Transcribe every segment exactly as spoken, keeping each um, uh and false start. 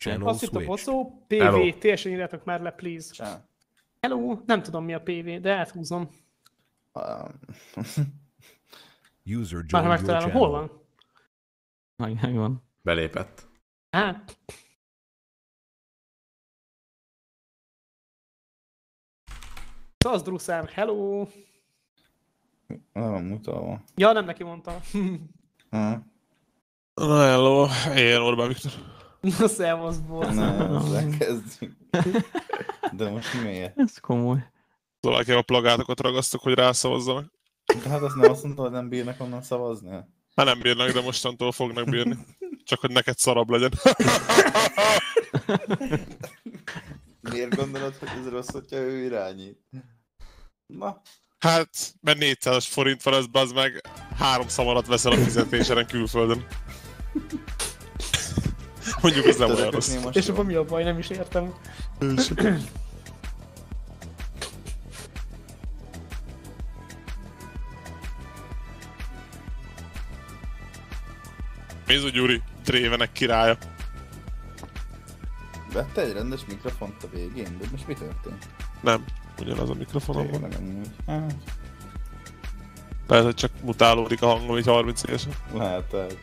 Channel Azt itt a switched. bocó, pé vé, Hello. teljesen írjátok már le, please. Csá. Hello, nem tudom mi a pé vé, de áthúzom. Um, User Már ha joined your megtalálom, hol channel. van? Meg- Megvan. Belépett. Hát. Az Druszám, hello! nem mutalva. Ja, nem neki mondtam. Ha. Na hello, én Orbán Viktor. Na, szevasz, boss. Ne, ezzel kezdjük. De most miért? Ez komoly. Szlovákiában plagátokat ragasztok, hogy rászavazzanak. De hát azt nem azt mondta, hogy nem bírnak onnan szavazni? Hát nem bírnak, de mostantól fognak bírni. Csak hogy neked szarabb legyen. Miért gondolod, hogy ez rossz, hogyha ő irányít? Na, Hát, mert négyszázas forint van, ez bazd meg, három szamarat veszel a fizetéseren külföldön. Mondjuk ez nem olyan rossz. töreketnél most És jó. akkor mi a baj, nem is értem. Mizu Gyuri, Drévenek királya. Vette egy rendes mikrofont a végén, de most mi történt? Nem, ugyanaz a mikrofonom van. Tényleg amúgy. Hát, Lehet, hogy csak mutálódik a hangom így harminc évesen. lehet, lehet.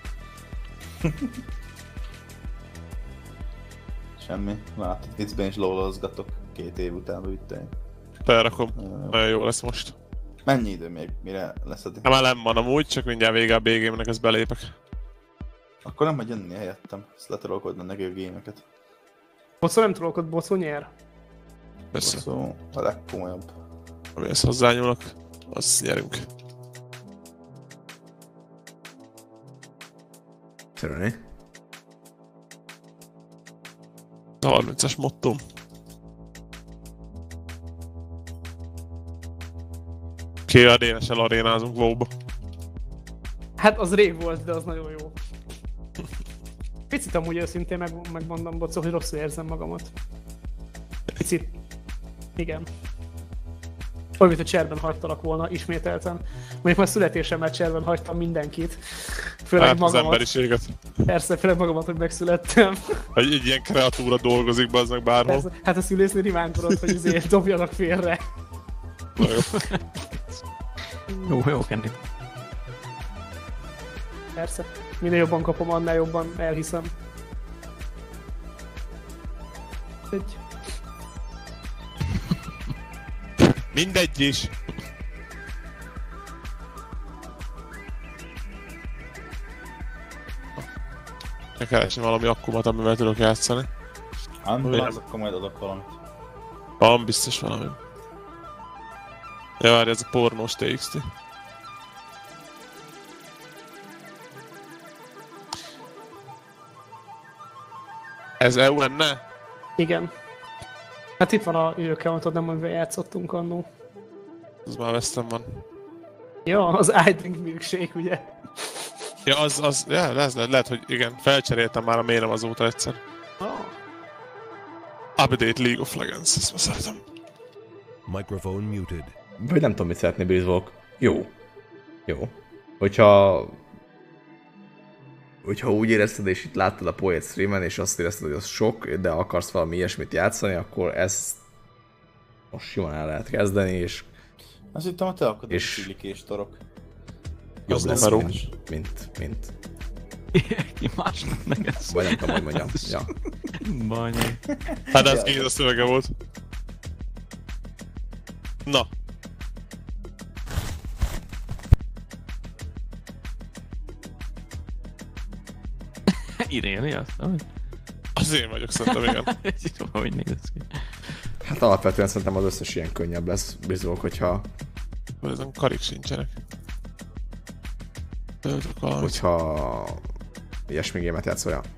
Semmi. Látod, viccben is lólozgatok. Két év után vittem. Felrakom, nagyon jó lesz most. Mennyi idő még, mire lesz addig? Hát már nem van amúgy, csak mindjárt vége a bé gé-nek, ezt belépek. Akkor nem, hogy jönni helyettem. Ezt letrolkodna neki a gémeket. Bocó nem trollkod, bocó nyer. Persze, Szóval a legkomolyabb. amihez hozzányúlok, azt nyerünk. Szerűni. A harmincas mottóm. Ki a dé en es-el arénázunk WoW-ba. Hát az rég volt, de az nagyon jó. Picit amúgy őszintén meg, megmondom, bocó, hogy rosszul érzem magamat. Picit. Igen. Olyan, mint a cserben hagytalak volna, ismételten. Mondjuk már születésemmel cserben hagytam mindenkit. Főleg Hát az magamat. emberiséget. Persze, főleg magamat, hogy megszülettem. Hogy egy ilyen kreatúra dolgozik be, az meg bárhol. Persze. Hát a szülésznél imádkodott, hogy azért dobjanak félre. Jó, jó, Kenny. Persze. Minél jobban kapom, annál jobban elhiszem. Egy... Mindegy is. Meg keresni valami akkumat, amivel tudok játszani. Ambulance, akkor majd adok valamit. Van biztos valami. Ja, várj, ez a pornós té iksz té. Ez é u enne? Igen. Hát itt van a accountod, nem amivel játszottunk annó. Az már vesztem van. Ja, az I Drink Milkshake, ugye? Ja, az, az, ja, ez lehet, lehet, hogy igen, felcseréltem már a mérem azóta egyszer. Oh. Update League of Legends, ezt már szeretem. Microphone muted. Vagy nem tudom, mit szeretné Blizzvok. Jó. Jó. Hogyha... Hogyha úgy érezted, és itt láttad a Poet streamen, és azt érezted, hogy az sok, de akarsz valami ilyesmit játszani, akkor ezt most simán el lehet kezdeni, és Azt hittem, hogy te akarod És- a csilikés torok. jobb Az lesz, nem mint, mint, mint, Ki másnak meg ez. vagy nem tudom, hogy mondjam. Ja. Banyi. Hát ez Géza szövege volt. Na. Iréni azt, hogy? Az én vagyok, szerintem, igen. Ez hogy néz ki? Hát alapvetően szerintem az összes ilyen könnyebb lesz Blizzvok, hogyha, Vagy ezen karik sincsenek. Töltök valamit. hogyha ilyesmi gémet játszol, ja.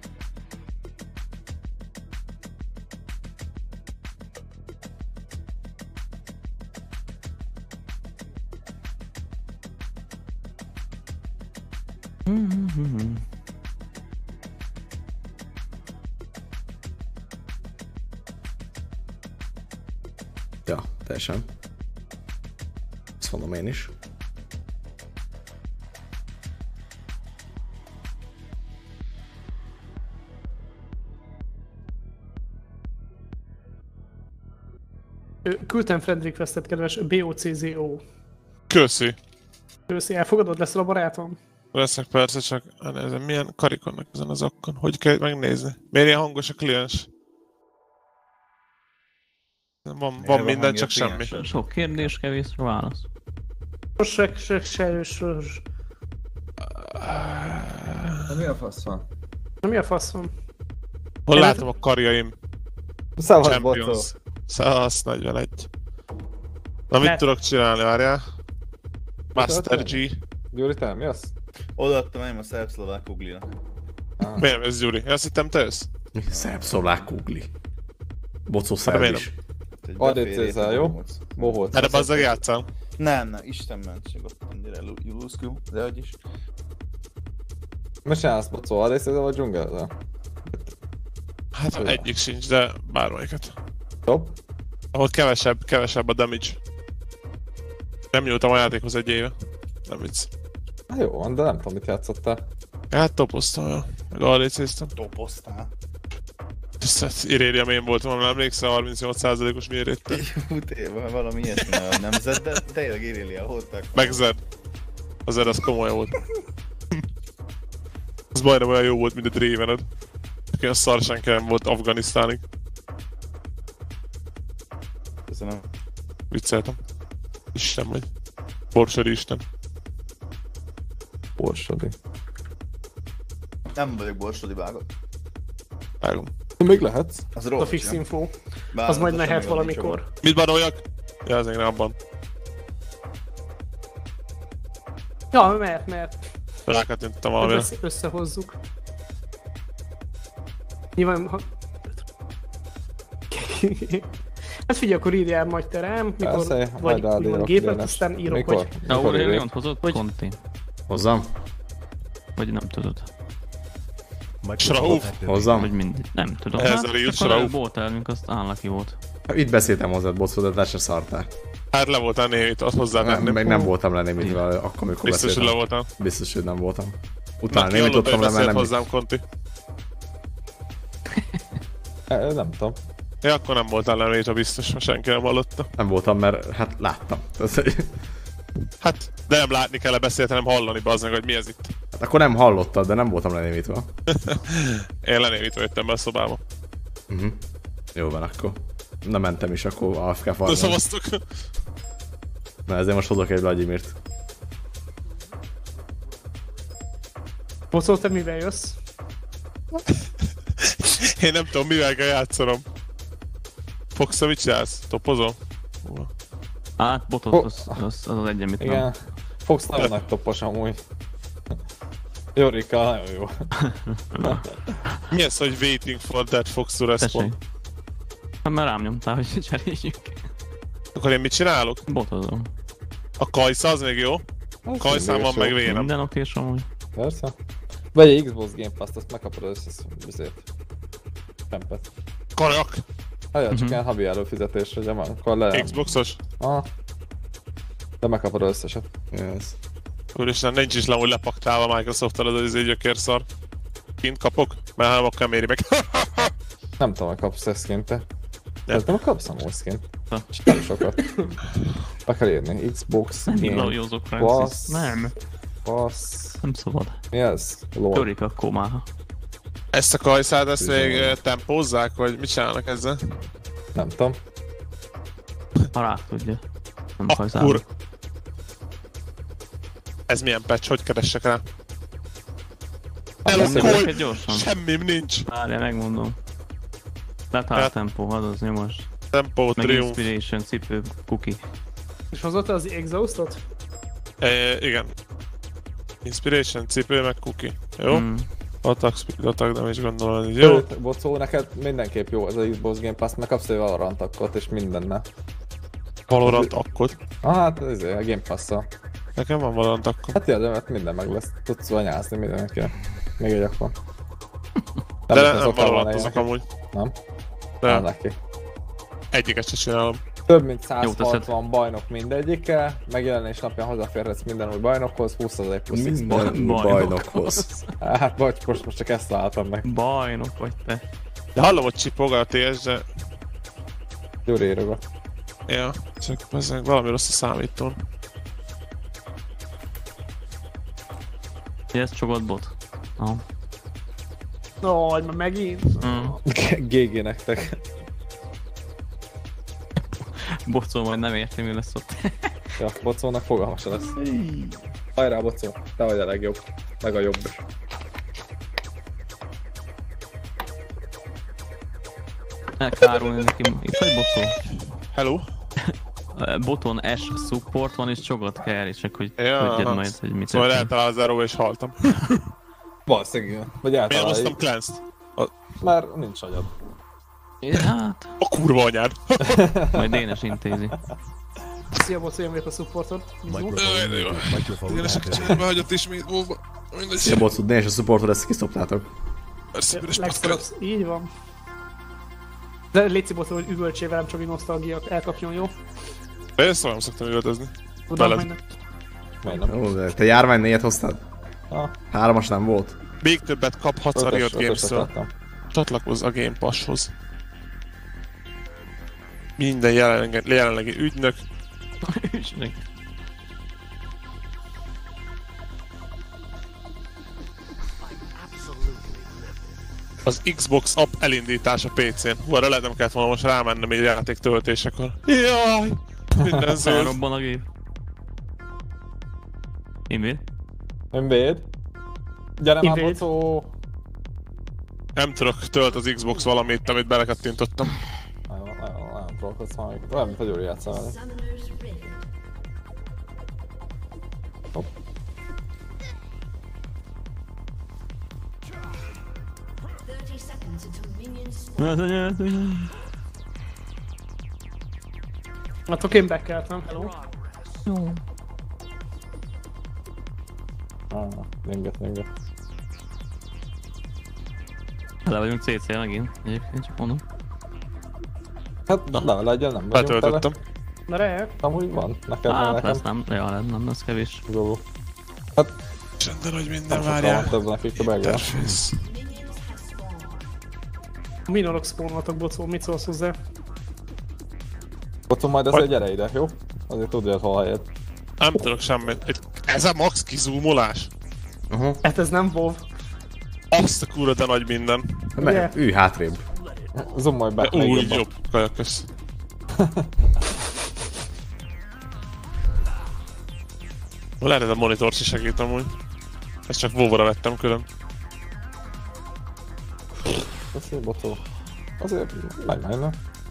Ja, teljesen. Ezt mondom én is. Ö, Küldtem friend requestet, kedves B O C Z O. Köszi. Köszi, elfogadod? Leszel a barátom? Leszek persze, csak nézem, milyen karik vannak ezen az akkon. Hogy kell megnézni? Miért ilyen hangos a kliens? Van, van minden, csak semmi. Sok kérdés, kevés válasz. Se, se, se, se, Na mi a fasz van? Na mi a fasz van? Hol látom a karjaim? Szavasz, bocó. Champions. Szasz, negyvenegy. Na mit Mert- tudok csinálni, várjál? Master G. Gyuri, te mi az? Odaadtam én a szerb-szlovák uglinak. Miért ez Gyuri? Azt hittem te jössz? Szerb-szlovák kugli. Bocó Hát szerb miért is. Egy A D beférjét C Z, jó? bohóc. Bohóc. Erre bazzag játszál? Nem, nem, Isten mentség ott annyira Juluszkú, de hogy is. Mit csinálsz, bocó? A D C Z vagy dzsungelzel? Hát egyik sincs, de bármelyiket. Top. Ahol kevesebb, kevesebb a damage. Nem nyúltam a játékhoz egy éve. Nem vicc. Hát jó van, de nem tudom, mit játszottál. Hát topoztam, ja. Meg á dé cé-ztem. Topoztál. Tisztelt Iréliam én voltam, nem emlékszel, harmincnyolc százalékos méréttel. Jó, tényleg valami ilyesmi a nemzet, de tényleg Irélia voltak. Meg Zed. A Zed az komoly volt. Az majdnem olyan jó volt, mint a Dravened. Aki a szarsenkem volt Afganisztánig. Köszönöm. Vicceltem. Isten vagy. Borsori Isten. Borsodi. Nem vagyok borsodi vágott. Vágom. Még lehetsz? Az A rossz, fix nem? info. Bár Az majd semmi mehet gond nincs valamikor. Mit banoljak? Ja, ez még nem abban. Ja, mert, mert. Rákattintottam valamire. Össze, összehozzuk. Nyilván... Ha... Hát figyelj, akkor írjál majd te rám, mikor Persze, vagy majd rád úgymond írok, gépet, Dénes. aztán írok, Mikor? hogy... De Mikor írjuk? Aurelion hozott Conti? Hozzam? Vagy nem tudod? Microphone Srauf. activated. Hozzam? Vagy mindig? Nem tudom. Ez Hát, a Real akkor előbb Shrauf. volt elmünk, azt Unlucky volt. Itt beszéltem hozzád, bocó, de te se szartál. Hát le voltál némit, azt Nem, hozzátenném. meg nem voltam le némitvel akkor, amikor Biztos, hogy le beszéltem. voltál. Biztos, hogy nem voltam. Utána Na, némit ki tudtam le, beszélt mert nem... hozzám, Conti. E, nem tudom. Ja, akkor nem voltál le ha biztos, ha senki nem hallotta. Nem voltam, mert hát láttam. Ez egy- Hát, de nem látni kell beszélni, hanem hallani, bazd meg, hogy mi ez itt. Hát akkor nem hallottad, de nem voltam le némitvel. Én lenémítve jöttem be a szobába. Uh-huh. Jó van akkor. Na mentem is, akkor á ef ká De farmon. szavaztok. Na ezért most hozok egy Vladimirt. Bocó, te mivel jössz? Én nem tudom, mivel kell játszanom. Fogsz, mit csinálsz? Topozol? Hát botot, Ho- az, az, az az egy, amit nem. Igen. Fox nagyon nagy toppos amúgy. Jorika nagyon jó. Mi ez, hogy waiting for that Fox to Tessék. respond? Hát már rám nyomtál, hogy cseréljük. Akkor én mit csinálok? Botozom. A Kajsa az még jó? Az Kajszán van jó. meg vénem. Minden oké, és amúgy. Persze. Vagy egy Xbox Game Pass-t, azt megkapod az összes bizét. Tempet. Kajak! Hát ja, csak Mhm. ilyen havi előfizetés, hogy van, akkor le... Xboxos? Aha. De megkapod az összeset. Yes. Úristen, nincs is le, hogy lepaktálva Microsoft-tal az izé gyökérszar. Kint kapok? Mert hanem akkor méri meg. Nem tudom, hogy kapsz ezt skint te. Nem. Nem. Nem kapsz amúgy skint. Ha. Csak nem sokat. Be kell írni. Xbox Nem Game illózok, Francis. Pass. Nem, Pass. nem szabad. Mi ez? Lol. Jorika komáha. Ezt a Kajszát, ezt még Bizony. ö, tempózzák, vagy mit csinálnak ezzel? Nem tudom. Ha rá tudja. Nem Akkor... hajzál. Ez milyen patch, hogy keressek rá? Hát Elokkolj! beszélj neked gyorsan. Semmim nincs! Várjál, megmondom. Letál Hát- tempó, hadd nyomos. Tempó, Meg triumf. inspiration, cipő, cookie. És hozott az exhaustot? E, igen. Inspiration, cipő, meg cookie. Jó? Mm. Attack speed, attack damage, gondolom, hogy jó. Jó. Bocó, neked mindenképp jó ez a Xbox Game Pass, meg kapsz egy Valorant akkot és mindenne. Valorant akkor. Ah, hát ez a Game Pass-szal. Nekem van Valorant akkor. Hát ja, de mert minden meg lesz. Tudsz anyázni mindenki. Még egy akkor. De is nem, nem azokkal van Valorantozok ilyenek. amúgy. Nem? De Nem neki. egyiket se csinálom. Több mint Jó, száz hatvan bajnok mindegyike, megjelenés napján hozzáférhetsz minden új bajnokhoz, húsz százalék plusz X-Box. Minden új Bajnok. bajnokhoz. Hát vagy most, most csak ezt találtam meg. Bajnok vagy te. De hallom, hogy csipog a té es, de Gyuri írogat. Ja, csak ezek valami rossz a számítón. Ez csogott bot. No. No, hogy már megint. Mm. gé gé nektek. Bocó majd nem érti, mi lesz ott. Ja, Bocónak fogalma se lesz. Hajrá, Bocó, te vagy a legjobb. Meg a jobb is. Ne károlni neki. Itt vagy Bocó? Hello? Boton S support van és csogat kell, és csak hogy Ja, tudjad aha. majd, hogy mit Szóval történik. eltalál az Arrow és haltam. Valószínűleg, igen. Vagy Miért hoztam általában. Clancy-t? Már nincs agyad. Ja, hát, A kurva anyád! majd Dénes intézi. Szia, bocs, olyan vagyok a supportod. Microphone Jaj, jó. muted. Microphone Igen, és a activated. kicsit behagyott ismét móba. Mindegy. Szia bocud, és a supportod, ezt kiszoptátok. Persze, üres Legszorobb, paszkal. így van. De légy bocs, hogy üvöltsél velem, csak egy nosztalgiát elkapjon, jó? Én szóval nem szoktam üvöltözni. Tudom, Veled. hogy Miért nem? Jó, de te járvány négyet hoztad? Ah, Háromas nem volt. Még többet kaphatsz a ötös, Riot ötöset Games-től. láttam. Csatlakozz a Game Pass-hoz. Minden jelenlegi, jelenlegi ügynök. Az Xbox app elindítása pé cén. Hú, arra lehet nem kellett volna most rámennem egy játék töltésekor. Jaj! Minden zöld. Elrobban a gép. Invéd? Invéd? Gyere már, Invéd. Bocó! Nem tudok, tölt az Xbox valamit, amit belekattintottam. Nagyon, nagyon, nagyon trollkodsz már még. Olyan, mint a Gyuri játszál velem. Hopp. Hát akkor én bekeltem, hello. Ah, linget, linget. Le vagyunk cé cé megint, egyébként csak mondom. Hát, na, ne legyen, nem vagyunk tele. Betöltöttem. Na re, Amúgy van, nekem van, Hát nekem. lesz nem, ja, nem, nem lesz kevés. Góló. Csenden, hogy minden Nem sokkal van várjál. több nekik a belgál. Interface. minorok spawnoltak, bocó, mit szólsz hozzá? Bocó, majd azért gyere ide, jó? Azért tudja, hogy hol helyed. Nem tudok semmit. Egy- Ez a max kizoomolás? Aha. Hát ez nem WoW. Azt a kurva, de nagy minden. Me- Ülj hátrébb. Zoomolj be, De még úgy jobban. jobb. Kajak kösz. Lehet ez a monitor is segít amúgy. Ezt csak WoW-ra vettem külön. Köszi, Bocó. Azért megmenne.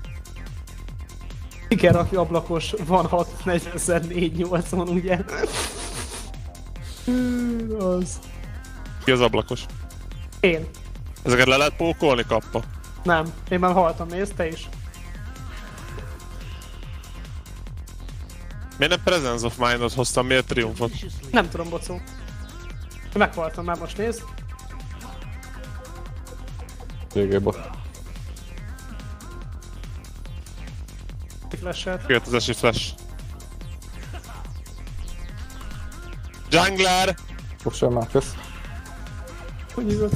Ki kell rakni ablakos, van hat negyven négy nyolcvan, ugye? Hű, az. Ki az ablakos? Én. Ezeket le lehet pókolni kappa? Nem, én már haltam, nézd, te is. Miért nem Presence of Mind-ot hoztam, miért Triumphot? Nem tudom, bocó. Én meghaltam már, most nézd. gé gé bot. Flash-et. Jött az esi flash. Jungler! Pussol már, kösz. Hogy hívod?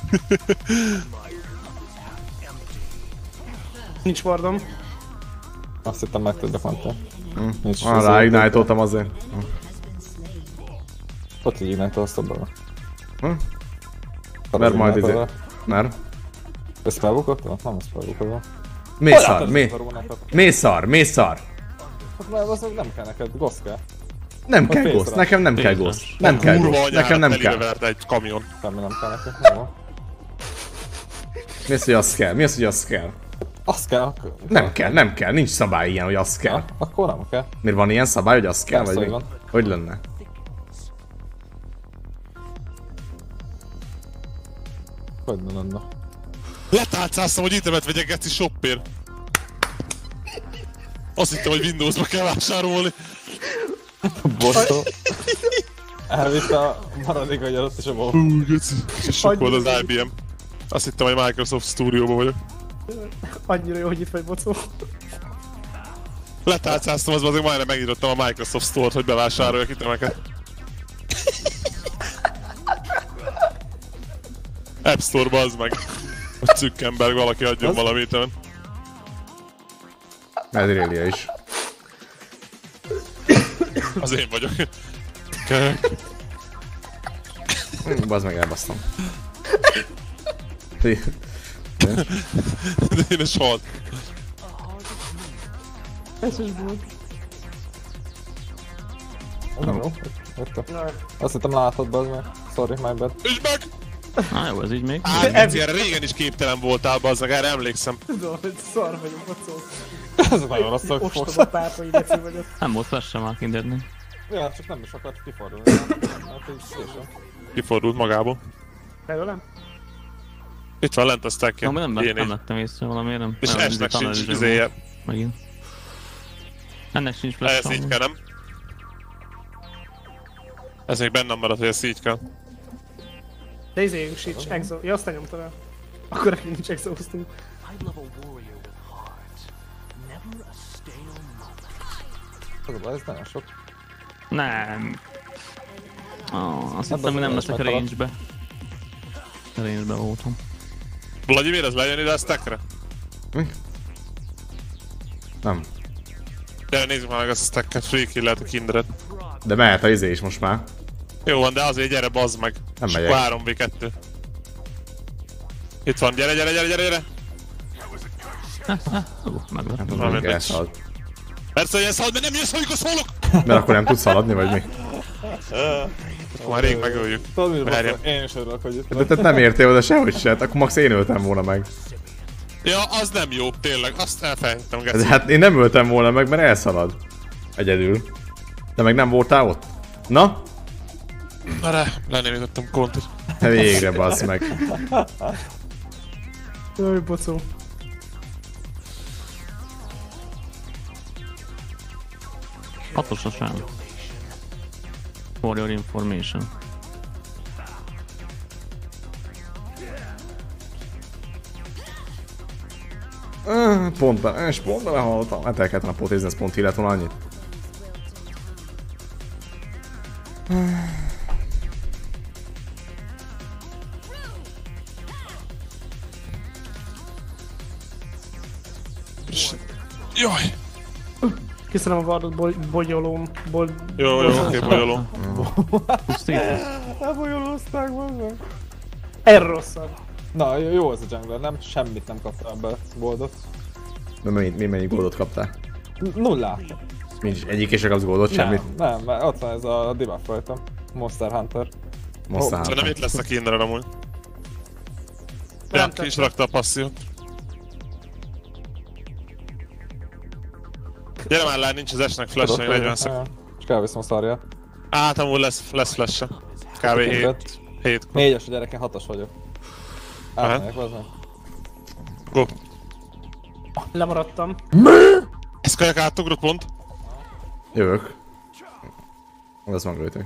Nincs wardom. Azt hittem meg tudjak menteni. Nincs Ah, ráignite-oltam azért. Ott így ignite azt abban. Hm? Mert majd izé... Mert? Ez spellbookottam? Nem a spellbookottam. Mészar, mé... Mészar, mészar! Mert azok nem kell neked, ghost kell. Nem Hogy kell pénzre. ghost, nekem nem kell Pénzre. ghost. Nem kell Kurva ghost, anyára nekem nem telibe kell. verte egy kamion. Semmi nem kell neked. Jó. Mi az, hogy az kell? Mi az, hogy az kell? Azt kell, akkor... Nem kell, nem kell, nincs szabály ilyen, hogy az kell. Ja, akkor nem kell. Miért van ilyen szabály, hogy az kell? Persze, Vagy hogy mi? van. Hogy lenne? Hogy ne lenne? Letálcáztam, hogy itemet vegyek Geci shopért. Azt hittem, hogy Windowsba kell vásárolni. Botó. Elvitte a maradék agyarat és a bol. Hú, Geci. És sok Hagyj volt az meg. i bé em. Azt hittem, hogy Microsoft Studio-ban vagyok. Annyira jó, hogy itt vagy, bocó. Letálcáztam, az azért majdnem megnyitottam a Microsoft Store-t, hogy bevásároljak itemeket. App Store-ba az meg. Hogy Zuckerberg valaki adjon Az? valami itemet. Medrélia is. Az én vagyok. Kök. Hm, bazd meg, elbasztam. De én is halt. Ez is volt. Nem jó. Azt hittem látod, bazd meg. Sorry, my bad. Üsd meg! Na jó, ez így még. Á, erre régen is képtelen voltál, bazzag, erre emlékszem. Tudom, hogy szar vagyok, bocó. Ez nagyon rossz szak fogsz. Ostoba pápai geci vagyok. Nem volt flash sem Walking Deadnél. Ja, csak nem is akart kifordulni. Hát így szépen. Kifordult magából. Belőlem? Itt van lent a stackje. No, nem, Ilyen nem is. lettem észre valamiért, nem. És nem, esnek izé, sincs tunnel izéje. volt Megint. Ennek sincs flash. Ez így kell, nem? Ez még bennem maradt, hogy ez így kell. De izéjünk sincs, exo... Ja, azt nyomtad el. Akkor nekünk nincs exhaustunk. Az a baj, ez nagyon sok. Nem. Oh, azt Hát hittem, hogy nem az leszek a meghalad. range-be. A range-be voltam. Vladimir, ez lejön ide a stackre? Nem. Gyere, nézzük már meg ezt a stacket, free kill lehet a kindred. De mehet a izé is most már. Jó van, de azért gyere, bazd meg. Nem És megyek. akkor három vé kettő. Itt van, gyere, gyere, gyere, gyere, gyere! Ú, meglett. Nem tudom, Már hogy mindegy. elszaladt. Persze, hogy ez halad, mert nem jössz, amikor szólok! Mert akkor nem tudsz szaladni, vagy mi? Akkor már rég megöljük. Tudod, mit Várjál. bassza? Én is örülök, hogy itt De vagy. te nem értél oda sehogy se, akkor max én öltem volna meg. Ja, az nem jó, tényleg, azt elfelejtettem, De geci. hát én nem öltem volna meg, mert elszalad. Egyedül. De meg nem voltál ott? Na? Na re, lenémítettem kontot. Végre bassz meg. Jaj, bocó. Hatosra sem. For your information. Ah, Pont be, és pont belehallottam. Hát el kellett volna potézni, ez pont illet volna annyit. Jaj! Kiszedem a vardot boly- bogyolóm. Boly... Jó, jó, oké, bajoló. Pusztít. Elbolyolózták, bazd meg. Erre rosszabb. Na, jó, jó az a jungler, nem? Semmit nem kaptál be goldot. De mi, mi mennyi goldot kaptál? N- Nullát. Nincs egyik és se kapsz goldot, semmit. Nem, nem, mert ott van ez a debuff rajtam. Monster Hunter. Most Oh, Szerintem itt lesz a kindred amúgy. Ja, ki is rakta a passziót. Gyere már lány, nincs az esnek flash-en, negyven szek. És elviszem a szarját. Át amúgy lesz, lesz flash-e. Kb. hét. hét. Négyes a gyerek, én hatos vagyok. Átmegyek, bazd meg. Go. Lemaradtam. Ez kajak átugrott pont. Jövök. Az van gőtünk.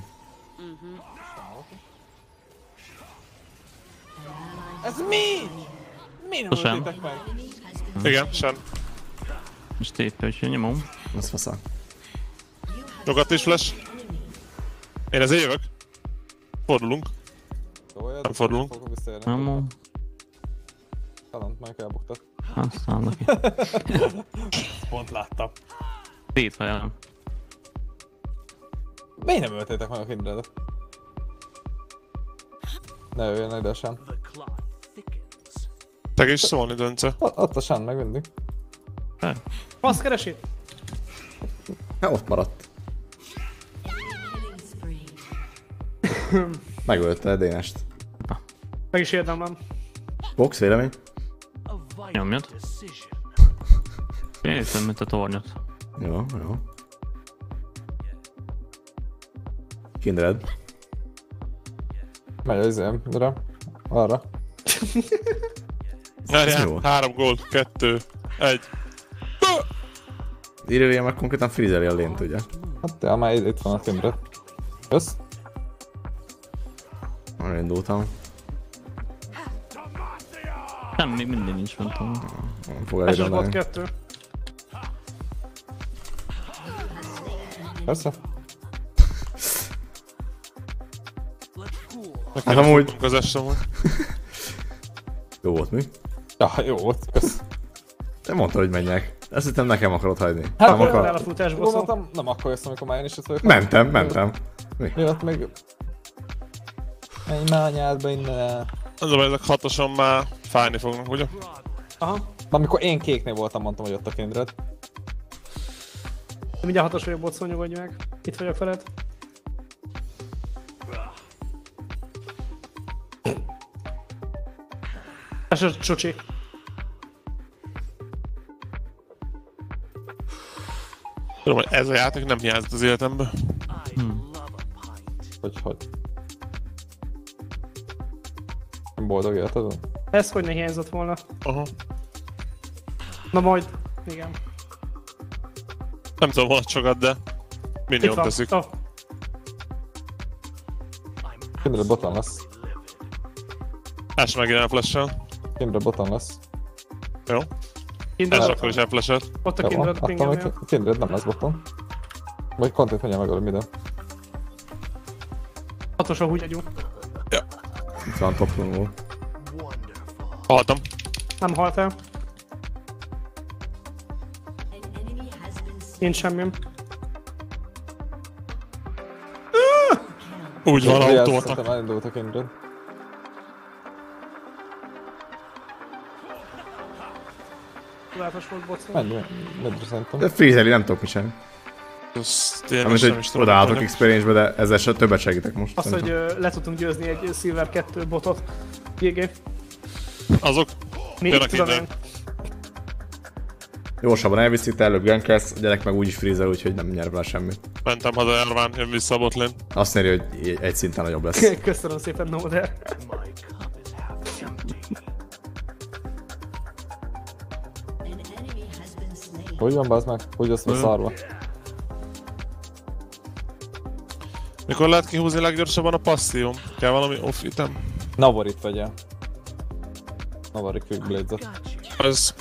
Ez mi? Mi nem Sem. öltétek meg? Igen, sem. És téppe, úgyhogy nyomom. Az faszal. Nyugat is flash. Én ezért jövök. Fordulunk. Jó, Nem fordulunk. Fogok visszaérni. Nyomom. Talant, majd elbuktat. Aztán neki. Pont láttam. Tétfejelem. Miért nem öltétek meg a kindredet? Ne jöjjön ide sem. Te is szólni, Dönce. O- Ott a Shen meg mindig. Fasz keresi? Hát ott maradt. Megölte Dénest. Meg is érdemlem. Box, vélemény? Nyomjad. Én értem, mint a tornyot. Jó, jó. Kindred. Megy az izémre. Arra. Várjál, jó. három gól, kettő, egy. Irelia meg konkrétan frizeli a lént, ugye? Hát ja, már itt van a kindred. Jössz? Arra indultam. Semmi, mindig nincs fent. Nem fog Eses volt elérni. kettő. Persze. Hát amúgy Az esem volt. jó volt mi? Ja, jó volt. Kösz. Te mondtad, hogy menjek. Azt hittem nekem akarod hagyni. Hát, Nem akkor akar... El a futásba szó. Gondoltam, nem akkor jössz, amikor már én is ott vagyok. Mentem, mentem. Mi? Mi ott még... Menj már anyádba innen. Az a baj, ezek hatosan már fájni fognak, ugye? Aha. Amikor én kéknél voltam, mondtam, hogy ott a Kindred. Mindjárt hatos vagyok, bocszó, nyugodj meg. Itt vagyok veled. Ez a csocsi. Tudom, hogy ez a játék nem hiányzott az életemben. Hogy, hogy. Boldog életedben? Ez hogy ne hiányzott volna. Aha. Na majd. Igen. Nem tudom, hogy sokat, de Itt minion van. teszik. Oh. Kindred boton lesz. Es megint elflash-el. Kindred boton lesz. Jó. Es Kindred. akkor is elflash-elt. Ott a Jó, Kindred attól pingem. még Kindred nem lesz boton. Vagy content mondja meg, hogy minden. Hatos a húgyagyú. Itt van top rumble. Haltam. Nem halt el. Nincs semmim. Úgy van, Real autótak. szerintem elindult a Kindred. Tudatos volt bocó. Menj, medre szerintem. De freezeli, nem tudok mit sem. Ezt én Amit, sem hogy is tudom. odaálltok hogy- experience-be, de ezzel se többet segítek most. Az, hogy szerintem. ö, le tudtunk győzni egy Silver kettő botot. gé gé. Azok Mi? jönnek Tudom innen. én. Gyorsabban elviszik, te előbb gankelsz, a gyerek meg úgyis freezel, úgyhogy nem nyer vele semmit. Mentem haza Erván, jön vissza a botlane. Azt néri, hogy egy szinten nagyobb lesz. Köszönöm szépen, Noder. Hogy van, bazd meg? Hogy azt van szarva? Mikor lehet kihúzni leggyorsabban a passzívom? Kell valami off item? Navarit vegye. Navari Quick Blades-et. Az...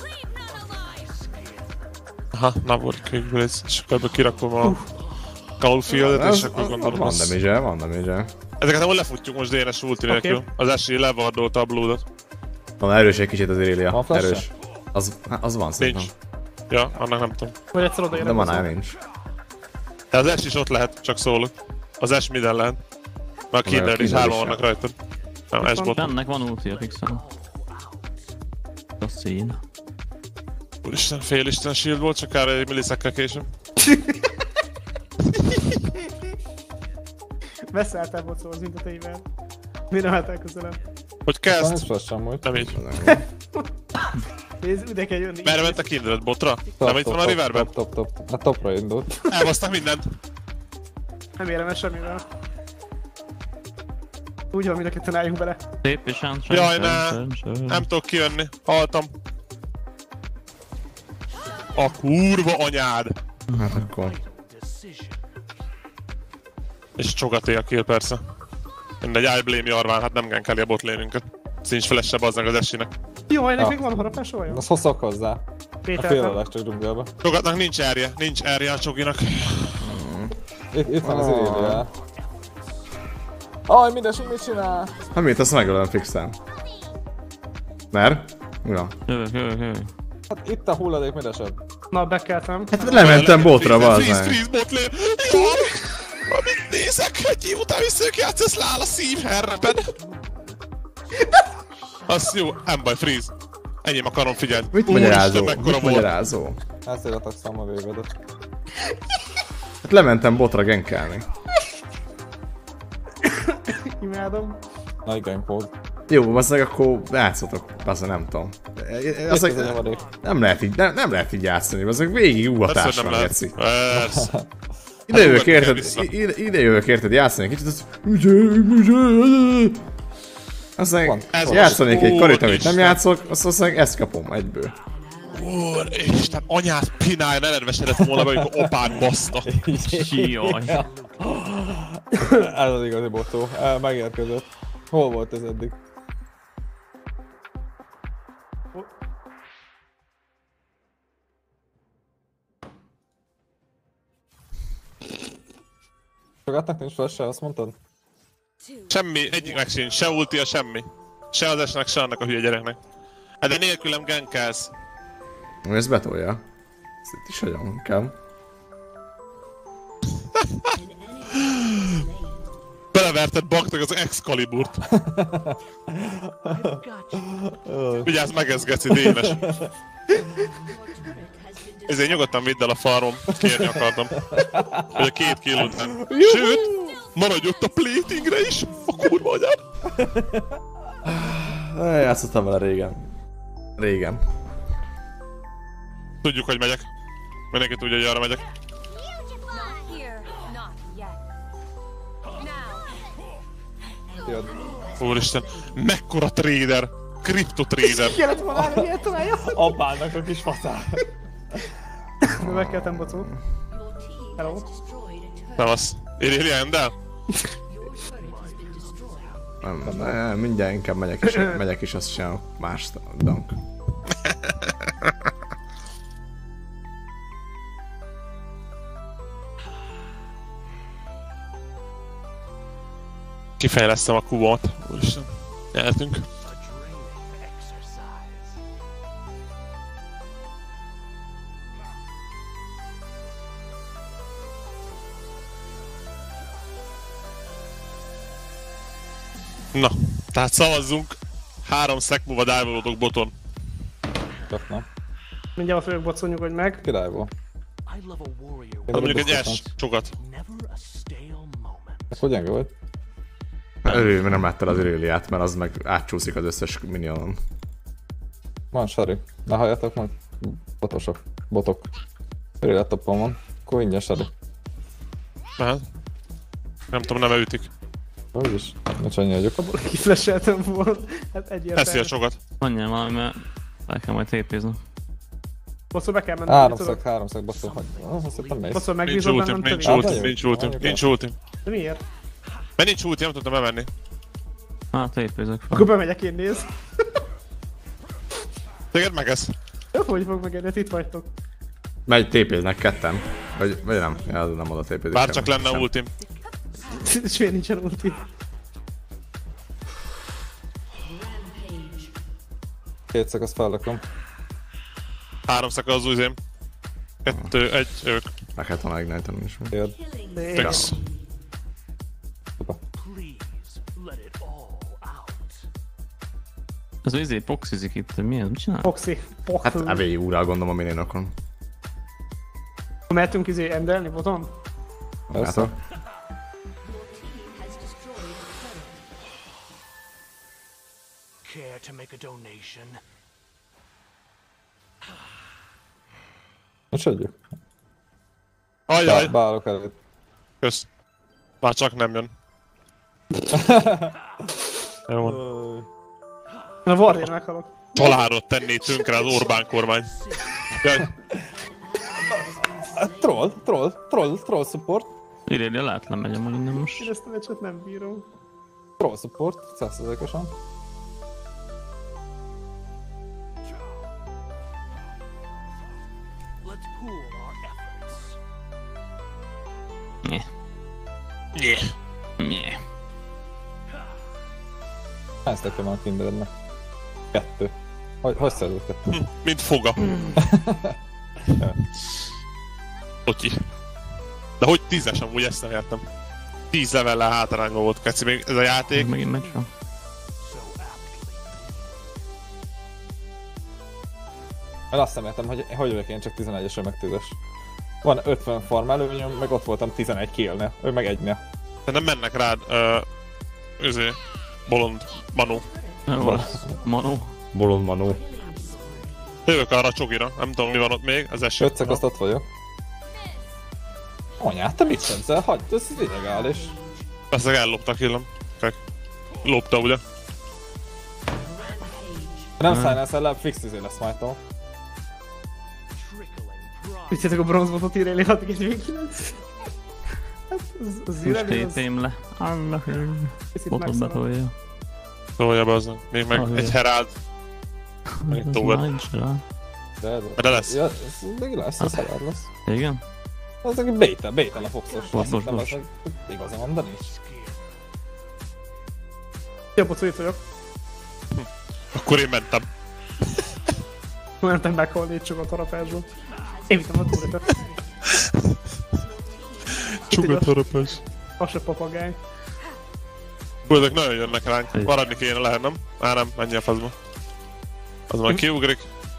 Aha, Navor Quick Blades, és akkor ebből kirakom a Cloudfield-et, és akkor gondolom Van az... damage van damage. Ezeket nem lefutjuk most dé en es ulti Oké. nélkül. Az esély levardolta a Bloodot. Van erős egy kicsit az Irelia. Van flash-e? Erős. Az, az van szerintem. Nincs. Ja, annak nem tudom. Vagy egyszer oda De jön. maná nincs. De az es is ott lehet, csak szólok. Az es minden lehet. Mert a Meg a Kindred is Kindred hárman is vannak rajtad. Nem, es bot. Ennek van ulti, fixen. A szín. Úristen, félisten shield volt, csak kár egy millisekkel később. Veszeltel bocó az mint a tényben. Mi nem álltál közelem? Hogy Van kezd? ez flash amúgy. Nem így. Nézd, ide kell jönni. Merre ment a Kindred? Botra? Top, Nem itt top, van a top, riverben? Top, top, top. Hát topra indult. Elbasztak mindent. Nem érem el semmivel. Úgy van, mind a ketten álljunk bele. Szép és sán, sán, Jaj, sán, ne. sán, sán. Nem tudok kijönni. Haltam. A kurva anyád! Hát akkor. És csogaté a kill persze. Mindegy, I blame Jarván, hát nem genkeli a botlénünket. Nincs flash-e bazdmeg az esinek. Jó, ennek Ah. még van harapása vajon? Azt hosszak hozzá. A Péter, fél nem? alás csak dzsungelbe. Csogatnak nincs erje, nincs erje a csoginak. Itt, itt van az Irelia. Aj, mindesünk mit csinál? Hát mit, azt megölöm fixen. Mert? Mi van? Jövök, jövök, jövök. Hát itt a hulladék mindesebb. Na, bekeltem. Hát lementem botra, Freeze, bazd freeze, meg. freeze, botlane! Jaj! Amit nézek, egy év után visszajök játsz, lál a szív herreben. Az jó, nem baj, freeze. Enyém a karom, figyeld. Mit Úristen, magyarázó? mekkora Mit volt. magyarázó? Ezért atakszom a végedet. Hát lementem botra genkelni. Imádom. Nagy gamepod. Jó, bazdmeg akkor játszotok, bazdmeg nem tudom. Itt Az, az a nyomadék. nem lehet így, nem, nem lehet így játszani, bazdmeg végig ugatás Persze, hogy van, nem Geci. lehet. Persze. Ide jövök ugatni kell érted, vissza. ide, ide jövök érted játszani egy kicsit, az... Aztán Van. Ez játszanék egy karit, amit nem Úristen. játszok, azt aztán ezt kapom egyből. Úristen, anyád pinálja, ne nedvesedett volna be, amikor opád baszta. Jaj. Ez az igazi botó. El, megérkezett. Hol volt ez eddig? Fogadnak nincs flash-e, azt mondtad? Semmi, egyiknek sincs, se ultia, semmi. Se az esnek, se annak a hülye gyereknek. Hát de nélkülem genkelsz. Ez betolja. Itt is hagyom inkább. Beleverted Baknak az Excaliburt. Vigyázz, megezgeci, dénes. Ezért nyugodtan vidd el a farmom, kérni akartam. Hogy a két kill után. Sőt, maradj ott a platingre is, a kurva agyad. Játszottam vele régen. Régen. Tudjuk, hogy megyek. Mindenki tudja, hogy arra megyek. Jön. Úristen, mekkora trader! Crypto trader! Kellett valami, miért találja? Apának a kis faszát. Megkeltem, bocó. Hello. Szevasz. Írjél Endel? Nem, nem, mindjárt inkább megyek is, megyek is, azt csinálok más dank. Kifejlesztem a kubot. Úristen. Nyertünk. Na, tehát szavazzunk. Három szek múlva dive-olodok boton. Csak nem. Mindjárt fogok bocó, nyugodj meg. Királyból. Hát mondjuk egy S sokat. Ez hogy gyenge volt? Örülj, mert nem láttál az Iréliát, mert az meg átcsúszik az összes minionon. Van Sari. Ne halljatok meg. Botosok. Botok. Iréliát toppon van. Akkor ingyen Sari. Mehet. Nem tudom, nem elütik. Úgyis. Nincs annyi agyuk. Kifleseltem volna. Hát egyértelmű. Eszi a sokat. Mondjál valami, mert el kell majd tépézni. Bocó, be kell menni. Háromszög, háromszög, baszol. Ah, azt hittem mész. Bocó, Nincs megbízom ultim, bennem nincs többé. ultim, jó. nincs ultim, Mondjuk nincs el. ultim. De miért? Mert nincs ultim, nem tudtam bemenni. Hát tépézek fel. Akkor bemegyek én, nézd. Téged megesz. Hogy fog megenni, itt vagytok. Megy tépéznek ketten. Vagy, vagy nem, ja, nem oda tépézik. Bár sem. csak lenne Sem. ultim. És miért nincsen ulti? Két szakasz fellakom. Három szek az újzém. Kettő, egy, ők. Meg hát van ignite-en is. Jön. Fix. Hoppá. Ez az izé poxizik itt, mi ez? Mit csinál? Foxy. Hát Foxy. evélyű úrral gondolom a minénokon. Mehetünk izé endelni boton? Persze. Látok? Care to make a donation? Most adjuk. Ajjaj, Beállok előtt. kösz. Már csak nem jön. Jó van. Na, Warrior meghalok. Családot tenné tönkre az Orbán kormány. Jaj, Troll, troll, troll, troll support. Irélia lehet lemegy amúgy innen Én most. ezt a meccset nem bírom. Troll support, száz százalékosan. Let's pool our efforts. Nyeh. Nyeh. Nyeh. Hány stackja van a Kindrednek? Kettő. Hogy, hogy szerzett kettő? Hm, mint foga. Totyi. De hogy tízes amúgy, ezt nem értem. Tíz levellel hátrányban volt, keci, még ez a játék. Megint megy fel. Mert azt nem értem, hogy hogy vagyok én csak tizenegyesre meg tízes. Van ötven farm előnyöm, meg ott voltam tizenegy killnél, ő meg egynél. De nem mennek rád, ö... Özé... Bolond Manu. Jó lesz. Manu. Bolond Manó. Jövök arra a csogira, nem tudom mi van ott még, az eset. Öt szakaszt ott vagyok. Anyát, te mit csinálsz? Hagyd, ez illegális. Persze ellopta a killam. Kek. Lopta ugye. Nem szállnál szellem, fix izé lesz majd-tól. Viccetek a bronzbotot ír elé, addig egy végkilenc. Hát, az, az Most Irelia az tépém le. Allah, picit botot megszalad. betolja. Tolja be azon. Még meg Ah, egy jó. Herald. Még Ez tovább. nincs rá. De, ez, De lesz. Ja, ez még lesz, ez helyen lesz. Igen? Az egy béta, béta a foxos. Bocs, Azt bocs, hittem, bocs. ez egy igazi mondani is. Ja, bocó, itt vagyok. Akkor én mentem. Mentem meghalni, itt csak a tarafásból. Én vittem a túlretet. Csugat harapás. Az a papagáj. Hú, ezek nagyon jönnek ránk. Maradni kéne lehet, nem? Á nem, menjél fazba. Az majd kiugrik.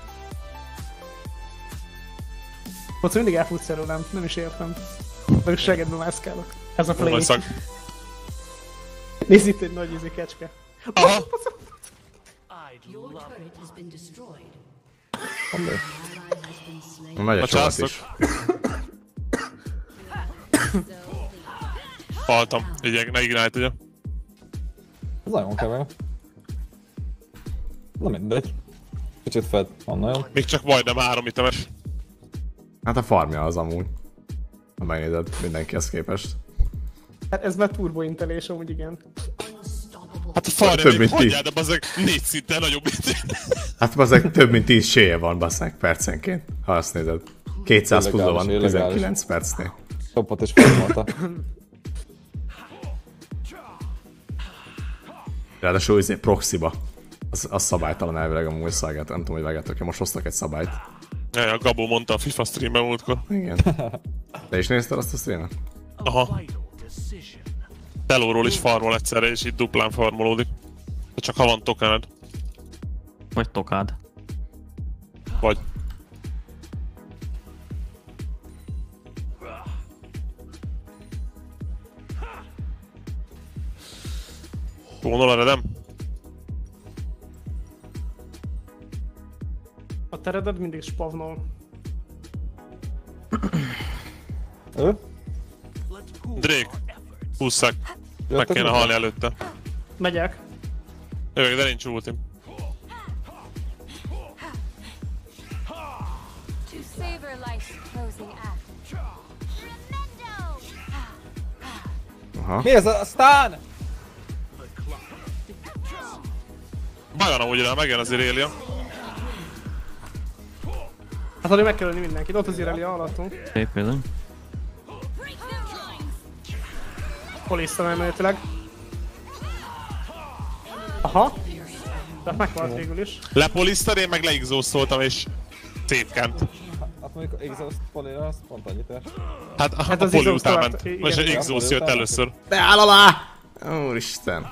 Ott mindig elfutsz előlem, nem is értem. Meg segedbe mászkálok. Ez a Nagy play. szak. Nézd itt egy nagy ízi kecske. Aha! I'd love it. Megy A egy sokat császok. is. Haltam. Így ne ignite, ugye? Ez nagyon kemény. Na mindegy. Kicsit fed van nagyon. Még csak majdnem három itemes. Hát a farmja az amúgy. Ha megnézed, mindenkihez képest. Hát ez már turbointelés, amúgy igen. Hát a farja Több még mint hagyjál, de bazzeg négy szinten nagyobb, mint én. Hát bazzeg több mint tíz séje van basszák percenként, ha azt nézed. kétszáz plusz van Illegális, illegális. tizenkilenc percnél. Topot is formolta. Ráadásul izé proxyba. Az, az szabálytalan elvileg amúgy szolgált, nem tudom, hogy vágjátok-e, most hoztak egy szabályt. Ja, a Gabó mondta a FIFA streamben múltkor. Igen. Te is nézted azt a streamet? Aha. Vital decision. Telóról is farmol egyszerre, és itt duplán farmolódik. De csak ha van tokened. Vagy tokád. Vagy. Tónol a redem? A tereded mindig spavnol. Ő? Drake. Hússzák. Meg Jöttek kéne meg? halni előtte. Megyek. Jövök, de nincs ultim. To savor life's closing act. Tremendo! Aha. Mi ez a stun? Bajlan amúgy rá, megjön az Irelia. Hát addig meg kell ölni mindenkit, ott az Irelia alattunk. Szép bizony. Polisztam elméletileg. Aha. Tehát meghalt végül is. Lepolisztad, én meg leigzószoltam és szétkent. Hát mondjuk Exhaust Polyra, az pont annyit ér. Hát, hát Hát a az poli Exhaust után alatt, ment. igen. Vagy az Ja, Exhaust poli jött után először. De áll alá! Úristen.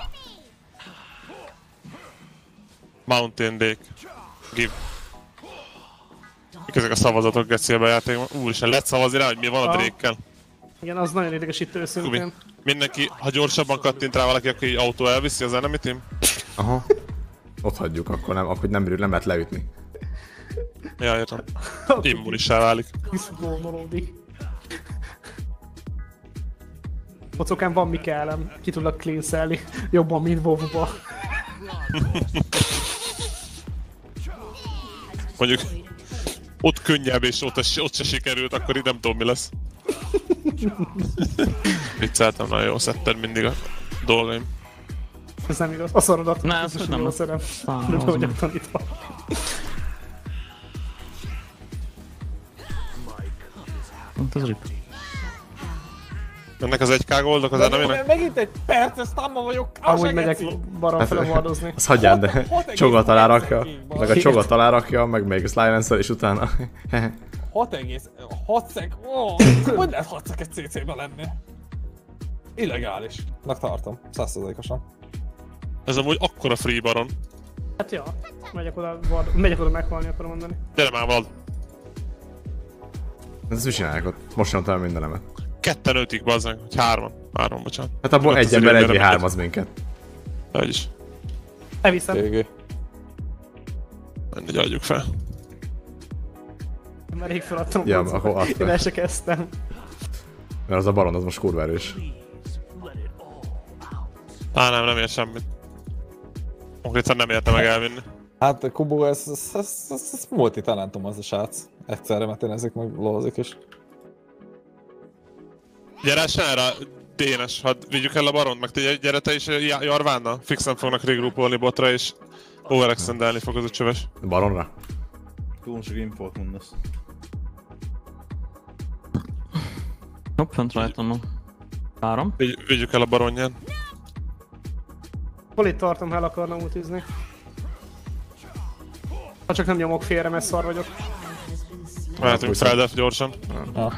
Mountain Lake. Give. Mik ezek a szavazatok gecélbe játékban? Úristen, lehet szavazni rá, hogy mi van a Aha. Drake-kel? Igen, az nagyon idegesítő Kubi. őszintén. Mindenki, ha gyorsabban kattint rá valaki, akkor így autó elviszi az enemy team? Aha. Ott hagyjuk, akkor nem, akkor nem, nem lehet leütni. Ja, értem. Immunissá válik. Visszagondolódik. Pocokán van Mikaelem, ki tudlak cleanszelni. Jobban, mint WoW-ba. Mondjuk ott könnyebb és ott, ott se sikerült, akkor így nem tudom mi lesz. Vicceltem, nagyon jól szedted mindig a dolgaim. Ez nem igaz. A szaradat. Ne, ez biztos nem jól az. szerem. Ah, Nem az vagyok nem. tanítva. Hát az rip. Ennek az egy ká goldok az eneminek? Megint egy perces stamma vagyok. Amúgy megyek barom fele vardozni. Azt hagyjál, de csogat alá rakja. Meg a Igen. csogat alá rakja, meg még silencer és utána. hat egész hat szek. Ó, hogy lehet hat szek egy cé cé-ben lenni? Illegális. Nak tartom, száz százalékosan. Ez amúgy akkora free baron. Hát ja, megyek oda, vard... megyek oda meghalni, akarom mondani. Gyere már, Vlad. Ezt mit csinálják ott? Most mondtam mindenemet. Ketten ötig, bazzeg. Vagy hárman. Hárman, bocsánat. Hát abból Ott egy az ember időben egy remegy. hármaz minket. Hogy is. Elviszem. Végé. Mindegy, adjuk fel. Már rég feladtam a Ja, polcokat. akkor add fel. Én el se kezdtem. Mert az a baron az most kurva erős. Let it all out. Á, nem, nem ér semmit. Konkrétan nem érte meg elvinni. Hát Kubo, ez, ez, ez, ez, ez multitalentum az a srác. Egyszerre, mert én ezek meg lózik is. Gyere, se erre, Dénes, hadd vigyük el a baront, meg te gyere te is Já- Jarvánnal. Fixen fognak regroupolni botra, és overextendelni fog az a csöves. Baronra? Túl sok infót mondasz. Hopp, fent rajtam van. Három. Vigy, vigyük el a baronján. Hol itt tartom, ha el akarna ultizni. Ha csak nem nyomok félre, mert szar vagyok. Mehetünk fel, de gyorsan. Ah.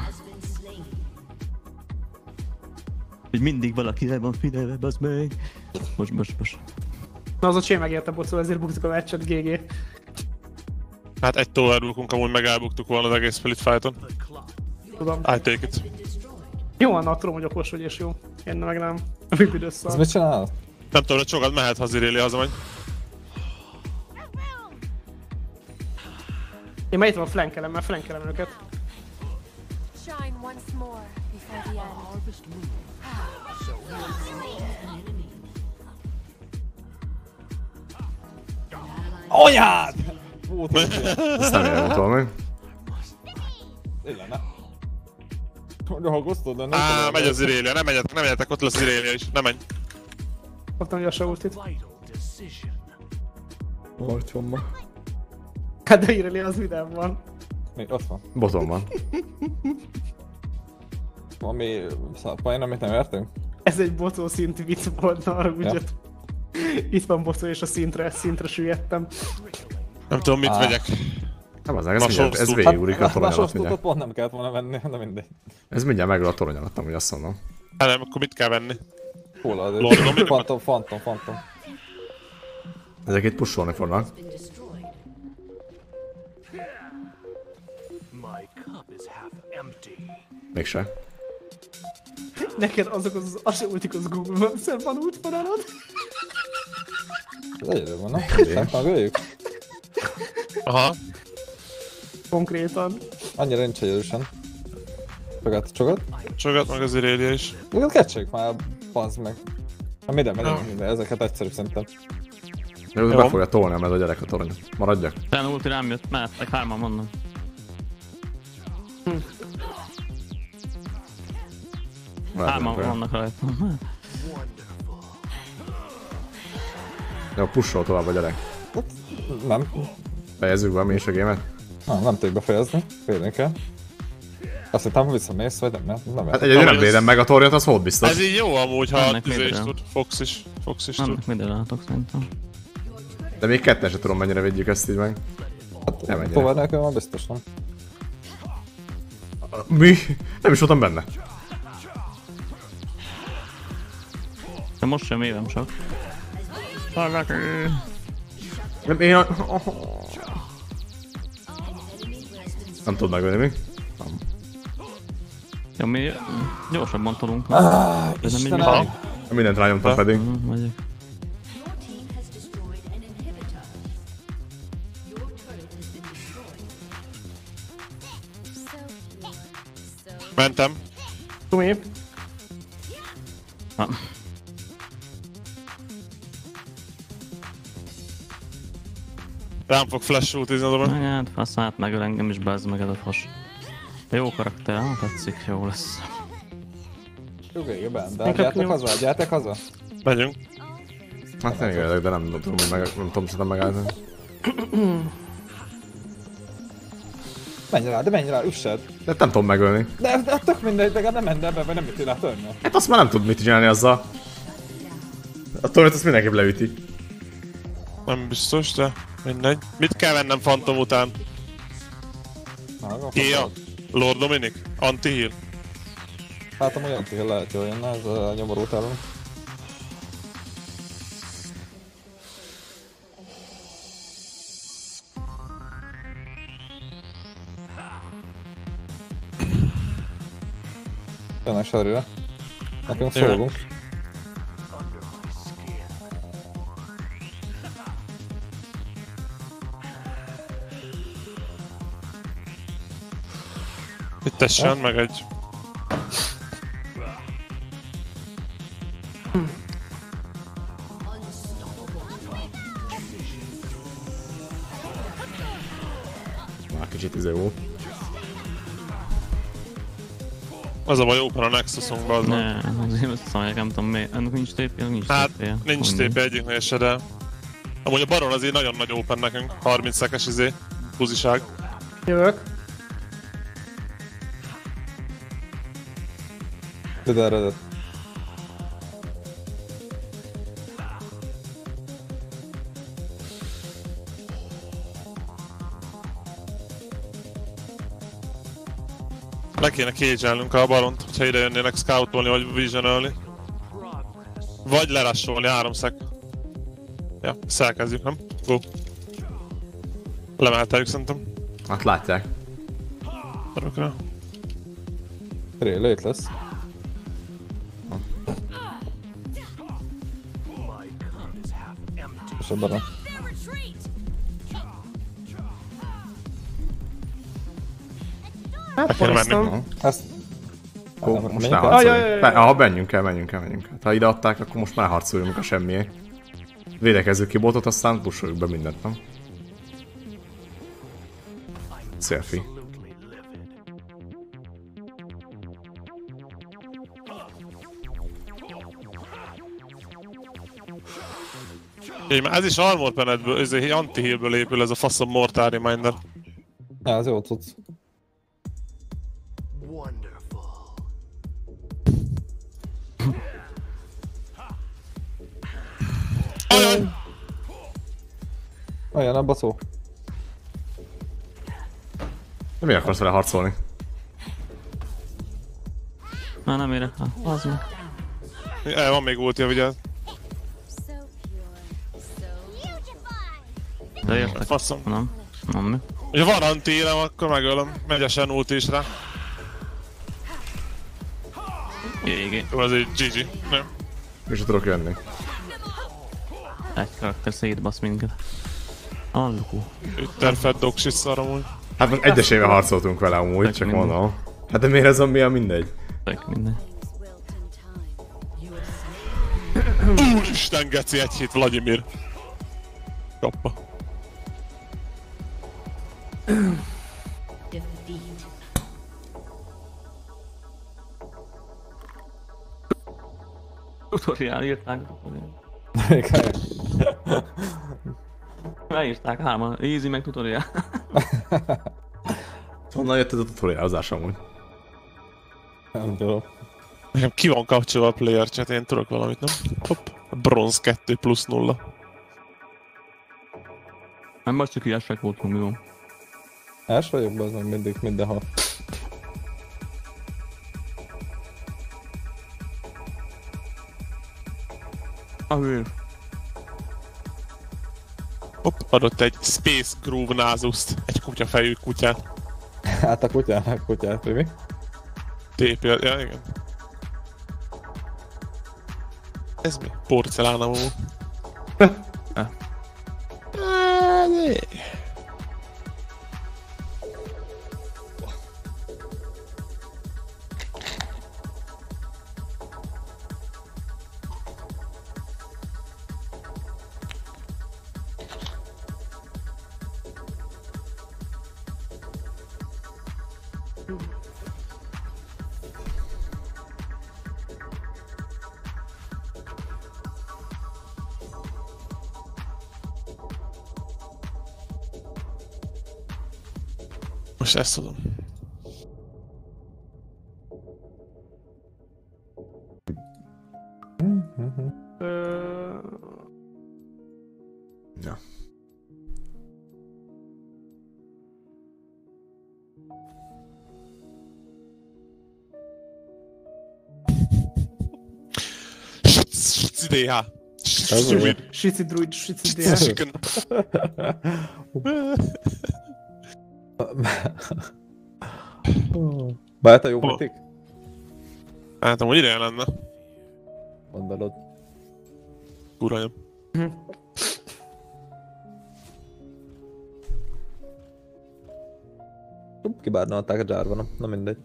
Hogy mindig valakire van figyelve, bazd meg. Most, most, most. Na az a csé megérte bocol, ezért buktuk a meccset, gé gé. Hát egy továbbukunk, amúgy meg elbuktuk volna az egész split fighton. Tudom. I take it. Jó, na tudom, hogy okos vagy és jó. Én meg nem. Ripid Ez össze. mit csinál? Nem tudom, hogy sokat mehet, ha az Iréli hazamegy. Én már itt van flankelem, mert flankelem őket. Shine once more before the end. Anyád! Volt, Ezt nem érem utolni. illene. Hogy hallgoztod, de nem Á, tudom, megy hogy- az Irélia, nem menjetek, nem menjetek, ott lesz Irélia is, nem menj. Kaptam gyors a ultit. Vital decision. Hogy van ma? Hát de Irelia az vidám van. Még ott van. Boton van. Valami szarpain, amit nem értünk? Ez egy bocó szintű vicc volt, na arra Ja. úgy itt van bocó és a szintre, szintre süllyedtem. Nem tudom, mit Á. vegyek. Nem az, ez, Ma mindjárt, ez sorsztó. végigúrik a Hát torony más alatt osztótot mindjárt. pont nem kellett volna venni, de mindegy. Ez mindjárt megöl a torony alatt, amúgy azt mondom. Hát nem, akkor mit kell venni? Hol az? Lord Dominic? Phantom, Phantom, Phantom. Ezek itt pusolni fognak. My cup is half empty. Mégse. Neked azok az az ultik az Google-ban, szem van útvonalad. Ez egyedül van, nem? Tehát megöljük? Aha. Konkrétan. Annyira nincs egyedülsen. Csogat, csogat. Csogat meg az Irélia is. Még kecsék már, bazd meg. Hát minden, minden, minden, ezeket egyszerűbb szerintem. De ő Jó. be fogja tolni, mert a gyerek a torony. Maradjak. Talán ulti rám jött, mehettek, hárman vannak. Hárman vannak rajta. Jó, pushol tovább a gyerek. Nem. Fejezzük be a mélységémet. Nem, nem tudjuk befejezni. Félni kell. Azt hittem, hogy visszamész, vagy nem, nem, nem Hát értem. egyedül nem ez- védem meg a tornyot, az hold Ez biztos. így jó amúgy, ha Ennek tüzé is védelem. tud. Fox is. Fox is tud. Nem, minden látok szerintem. De még ketten se tudom, mennyire védjük ezt így meg. Nem ennyire. Tovább nélkül már biztos nem. Mi? Nem is voltam benne. De most sem évem csak. Hallgatok. Nem, én a... Nem tud megölni mi? Ja, mi gyorsabban tolunk. Ah, Ez nem így Istenem! mindig. Mindent rányomtam pedig. Mhm, megyek. Mentem. Tumi. Ha. Rám fog flash ultizni oda. Hát, fasz, hát megöl engem is, bazd meg ez a fos. Jó karakter, ha tetszik, jó lesz. Jó, igen, de gyertek haza, gyertek haza. Megyünk. Hát nem igazán, de nem tudom, hogy meg, nem tudom szerintem megállni. Menj rá, de menj rá, üssed. De nem tudom megölni. De, de tök mindegy, de nem menj ebbe, vagy nem mit rá törni. Hát azt már nem tud mit csinálni azzal. A tornyot azt mindenképp leüti. Nem biztos, de mindegy. Mit kell vennem Phantom után? Kia? Lord Dominic? Anti-heal? Hát amúgy anti lehet jól jönne, ez a nyomorult ellen. Jönnek serére. Nekünk Jön. szólunk. Itt tessen, meg egy... Már kicsit izé volt. Az a baj, open a Nexusunkba az van. Ne, azért azt mondják, nem tudom mi. Ennek nincs tépje, nincs Hát, tépje. nincs tépje egyiknél se, de... Amúgy a Baron azért nagyon nagy open nekünk. harminc szekes izé. Buziság. Jövök. Ide eredet. Le kéne cage-elnünk a baront, hogyha ide jönnének scoutolni vagy visionölni. Vagy lerassolni három szek. Ja, ezt elkezdjük, nem? Go. Lemelteljük szerintem. Hát látják. Örökre. Ré, lőtt lesz. És a baron. Hát kéne forrasztom. menni. Ezt... Ó, Ah, most menjünk ne el? harcoljunk. Ajaj, ajaj, Be- ajaj. Ha menjünk kell, menjünk kell, menjünk kell. Ha ide adták, akkor most már harcoljunk a semmiért. Védekezzük ki botot, aztán pusoljuk be mindent, nem? Selfie. Így, már ez is Armor Penetből, ez egy anti-healből épül ez a faszom Mortal Reminder. Ja, ez jó tudsz. Wonderful. Ajaj! Olyan a baszó. De mi akarsz vele harcolni? Már nem érek, hát az meg. El, van még ultja, vigyázz. So pure, so De értek. Faszom. Nem. Nem mi. Ha van anti-élem, akkor megölöm. Megy a Shen ulti is rá. Jégé. Jó, ez egy gé gé. Nem. És tudok jönni. Egy karakter szétbasz minket. Allukú. Ütterfed doksi szar amúgy. Hát most egyesével harcoltunk vele amúgy, Tök csak mindegy. mondom. Hát de miért ez a mi a mindegy? Tök minden. Úristen, geci, egy hét Vladimir. Kappa. Tutoriál írták. Tutoriál. Kajak. Leírták hárman. Easy meg tutoriál. Honnan jött ez a tutoriálozás amúgy? Nem tudom. Nekem ki van kapcsolva a player chat, én tudok valamit, nem? Hopp. Bronz kettő plusz nulla. Nem most csak ilyesek voltunk, mi van. Els vagyok be, az meg mindig mindenhol. A hűr. Hopp, adott egy Space Groove Nazust. Egy kutyafejű kutyát. Hát a kutyát, a kutyát, hogy mi? té pé, ja igen. Ez mi? Porcelán amúgy. Eh. Most ezt tudom. Ö... Ja. Shici dé há. Ez jó. Sici druid, sici dé há. Chicken. Bár te jó mitik? Hát amúgy ideje lenne. Mondalod. Urajom. Kibárnalták a Jarvanom, na mindegy.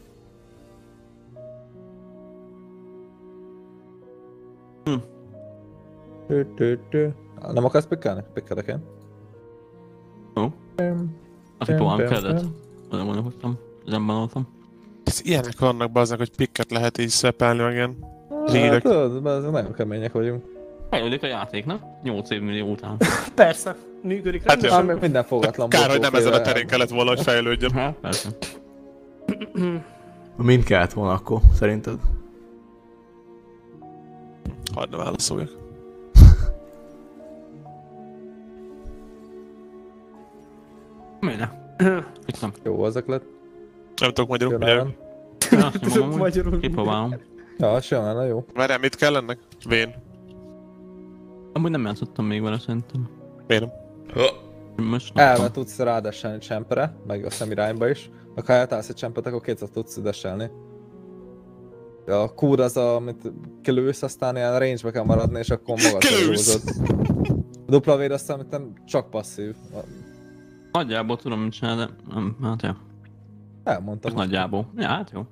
Hm. Tü, tü, tü. Nem akarsz pikkelni? Pikkelek én. Jó. Aki tovább kellett. Nem mondom, hogy zemben voltam. Ez ilyenek vannak baznak, hogy pikket lehet így szepelni, meg ilyen Hát, rírek. tudod, ezek nagyon kemények vagyunk. Fejlődik a játék, nem? nyolc évmillió után. Persze, működik Hát rendesen. Már még minden fogatlan Kár, hogy nem ezen a botóféle terén kellett volna, hogy fejlődjön. Hát, persze. Mind kellett volna akkor, szerinted? Hadd ne válaszoljak. Miért ne? Itt nem. Jó, ezek lett. Nem tudok magyarul, Jön ugye? Ja, azt nyomom amúgy. Magyarul. Kipróbálom. Ja, simán lenne jó. Várjál, mit kell ennek? Vén. Amúgy nem játszottam még vele szerintem. Vén. Most nem Elve tudom. tudsz rádeselni csempere, meg a szemirányba is. Ha eltállsz egy csempet, akkor kétszer tudsz deselni. A kúr az, amit kilősz, aztán ilyen range-be kell maradni, és akkor magadra Kilősz! húzod. A dupla véd aztán amit nem csak passzív. Nagyjából tudom, mit csinál, de nem, hát jó. Elmondtam. Nagyjából. Ja, hát jó.